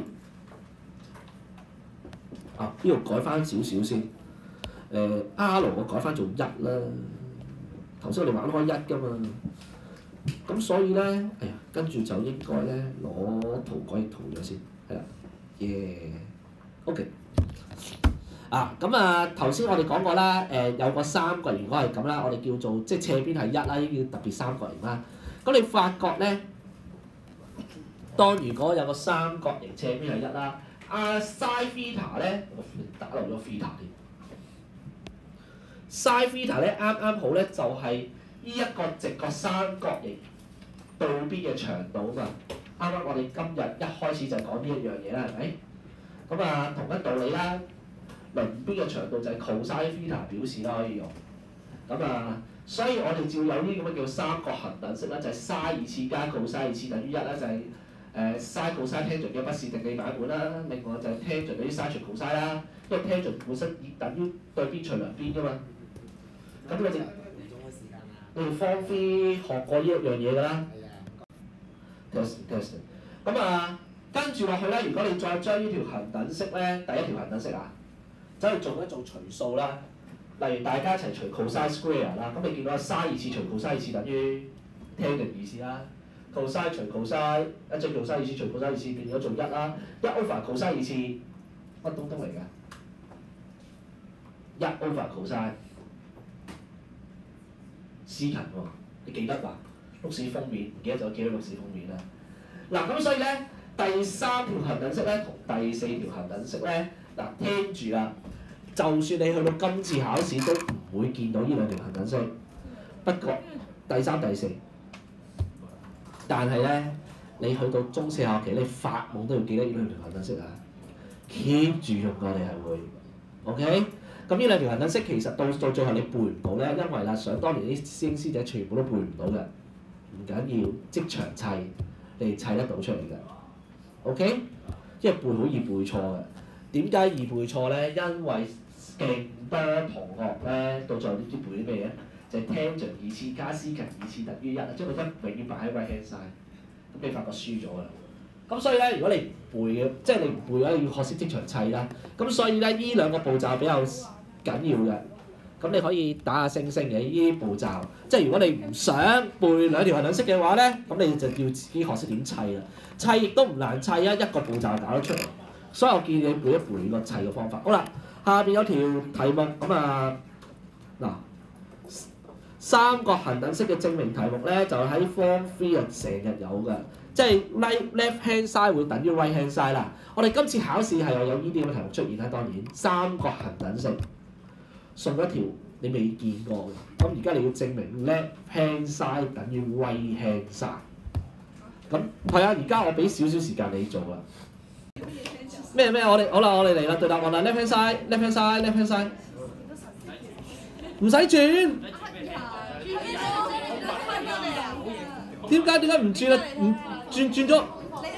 啊，呢度改翻少少先。誒、呃、R 我改翻做一啦。頭先我哋玩開一㗎嘛。咁所以咧，哎呀，跟住就應該咧攞圖改圖咗先，係啦，耶、yeah ，OK。啊，咁啊，頭先我哋講過啦，誒、呃、有個三角形，如果係咁啦，我哋叫做即係斜邊係一啦，呢啲叫特別三角形啦。咁你發覺咧，當如果有個三角形斜邊係一啦，啊 sin theta 咧，我打漏咗 theta 添。sin theta 咧啱啱好咧就係呢一個直角三角形對邊嘅長度啊嘛。啱啱我哋今日一開始就係講呢一樣嘢啦，係咪？咁啊，同一道理啦。鄰邊嘅長度就係 cos theta 表示啦，可以用。咁啊，所以我哋照有啲咁嘅叫三角恒等式啦，就係 sin 二次加 cos 二次等於一啦，就係誒 sin cos tangent 嘅不是定理版本啦。另外就係 tangent 等於 sin 除 cos 啦，因為 tangent 本身已等於對邊除兩邊㗎嘛。咁你哋你哋 form three 學過呢一樣嘢㗎啦。test test。咁啊，跟住落去咧，如果你再將呢條恒等式咧，第一條恒等式啊。走去做一做除數啦，例如大家一齊除 cos square 啦，咁你見到 sin 二次除 cos 二次等於 tangent 二次啦 ，cos 除 cos 一隻 cos 二次除 cos 二次變咗做一啦，一 over cos 二次乜東東嚟㗎？一 over cos 斯勤喎，你記得吧？碌屎封面，唔記得咗記得碌屎封面啦。嗱咁所以咧，第三條恒等式咧同第四條恒等式咧，嗱聽住啦。就算你去到今次考試都唔會見到呢兩條恒等式，不過第三、第四，但係咧你去到中四下學期，你發夢都要記得呢兩條恒等式啊 ，keep 住用我哋係會 ，OK？ 咁呢兩條恒等式其實到到最後你背唔到咧，因為啦，想當年啲師兄師姐全部都背唔到嘅，唔緊要，即場砌你砌得到出嚟嘅 ，OK？ 因為背好易背錯嘅，點解易背錯咧？因為勁多同學咧，到最後你知背啲咩嘢？就係 tangent 二次加 secant 二次等於一，將個一永遠擺喺 right hand side，咁你發覺輸咗㗎啦。咁所以咧，如果你唔背嘅，即係你唔背嘅話，你要學識即場砌啦。咁所以咧，呢兩個步驟比較緊要嘅。咁你可以打下星星嘅呢啲步驟。即係如果你唔想背兩條恒等式嘅話咧，咁你就要自己學識點砌啦。砌亦都唔難砌啊，一個步驟搞得出嚟。所以我建議你背一背個砌嘅方法。好啦。下邊有條題目咁啊，嗱，三角恒等式嘅證明題目咧，就喺 Form Three 啊成日有嘅，即係 right left hand side 會等於 right hand side 啦。我哋今次考試係又有呢啲咁嘅題目出現啦，當然三角恒等式送一條你未見過嘅，咁而家你要證明 left hand side 等於 right hand side。咁係啊，而家我俾少少時間你做啦。咩咩？我哋好啦，我哋嚟啦，對答案啦 ，left hand side，left hand side，left hand side， 唔使轉。點解點解唔轉啊？唔轉轉咗。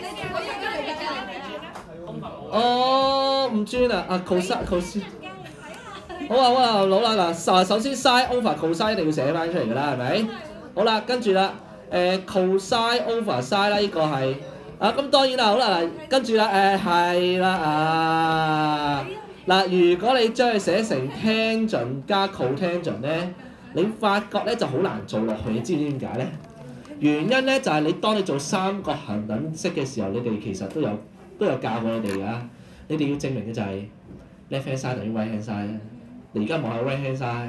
哦，唔轉啊！啊 cos cos。好啊好啊，好啦嗱，首先 sin over cos 一定要寫翻出嚟㗎啦，係咪？好啦，跟住啦，誒 cos over sin 啦，呢個係。啊，咁當然啦，好啦，跟住啦，誒係啦啊，嗱，如果你將佢寫成 tangent 加 cotangent 咧，你發覺咧就好難做落去，你知唔知點解咧？原因咧就係、是、你當你做三角恒等式嘅時候，你哋其實都有都有教過你哋㗎，你哋要證明嘅就係 left hand side 等於 right hand side 咧。你而家望下 right hand side，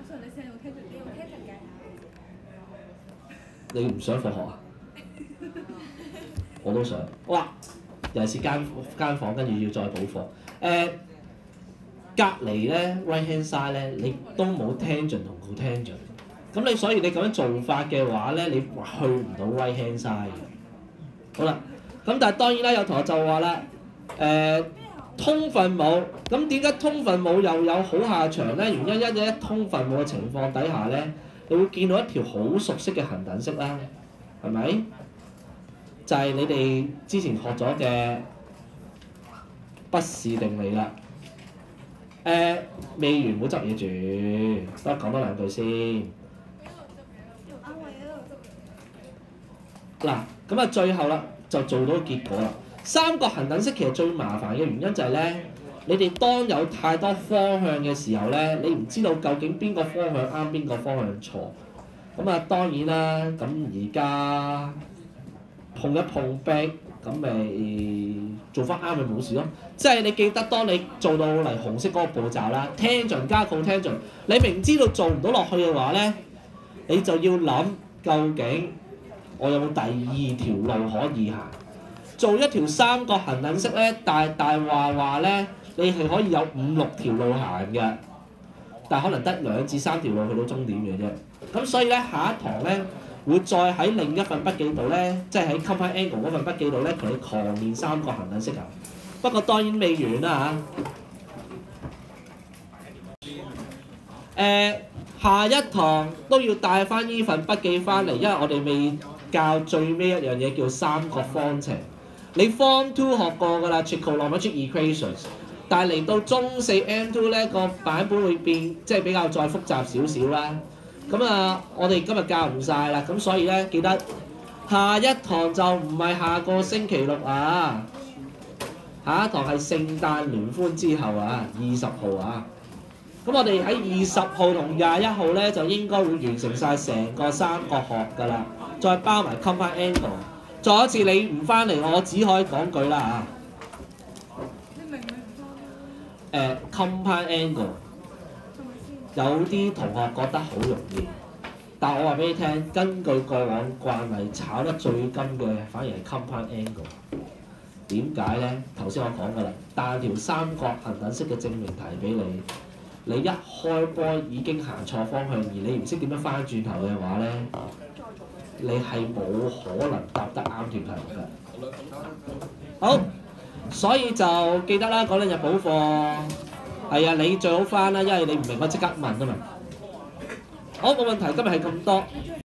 你唔想放學啊？我都想，哇！尤其是間間房，跟住要再補課。誒、呃，隔離咧 right hand side 咧，你都冇 tangent 同 cotangent， 咁你所以你咁樣做法嘅話咧，你去唔到 right hand side 嘅。好啦，咁但係當然啦，有同學就話啦，誒、呃、通分母，咁點解通分母又有好下場咧？原因一一通分母嘅情況底下咧，你會見到一條好熟悉嘅恒等式啦，係咪？就係你哋之前學咗嘅不是定理啦。誒、呃，未完唔好執嘢住，得講多兩句先。 嗱，咁啊最後啦就做到結果啦。三角恒等式其實最麻煩嘅原因就係咧，你哋當有太多方向嘅時候咧，你唔知道究竟邊個方向啱，邊個方向錯。咁啊當然啦，咁而家碰一碰壁，咁咪做翻啱咪冇事咯。即係你記得，當你做到嚟紅色嗰個步驟啦 ，tangent 加 cotangent，你明知道做唔到落去嘅話咧，你就要諗究竟我有冇第二條路可以行。做一條三角恒等式咧，大大話話咧，你係可以有五六條路行嘅，但係可能得兩至三條路去到終點嘅啫。咁所以咧，下一堂咧會再喺另一份筆記度咧，即係喺 compound angle 嗰份筆記度咧，同你狂練三角恒等式啊。不過當然未完啦嚇。誒、下一堂都要帶翻呢份筆記翻嚟，因為我哋未教最尾一樣嘢叫三角方程。你 Form Two 學過㗎啦 ，trigonometric equations， 但係嚟到中四 M Two 咧個版本會變，即係比較再複雜少少啦。咁啊，我哋今日教唔晒啦，咁所以咧記得下一堂就唔係下個星期六啊，下一堂係聖誕聯歡之後啊，二十號啊。咁我哋喺二十號同廿一號咧就應該會完成晒成個三角學㗎啦，再包埋 compound angle。再一次你唔翻嚟，我只可以講句啦嚇。你明唔明？誒 compound angle 有啲同學覺得好容易，但我話俾你聽，根據過往慣例，炒得最金嘅反而係 compound angle。點解咧？頭先我講㗎啦，彈條三角恒等式嘅證明題俾你，你一開波已經行錯方向，而你唔識點樣翻轉頭嘅話咧，你係冇可能答得啱條題㗎。好，所以就記得啦，嗰兩日補課係啊，你最好翻啦，因為你唔明我即刻問啊嘛。好，冇問題，今日係咁多。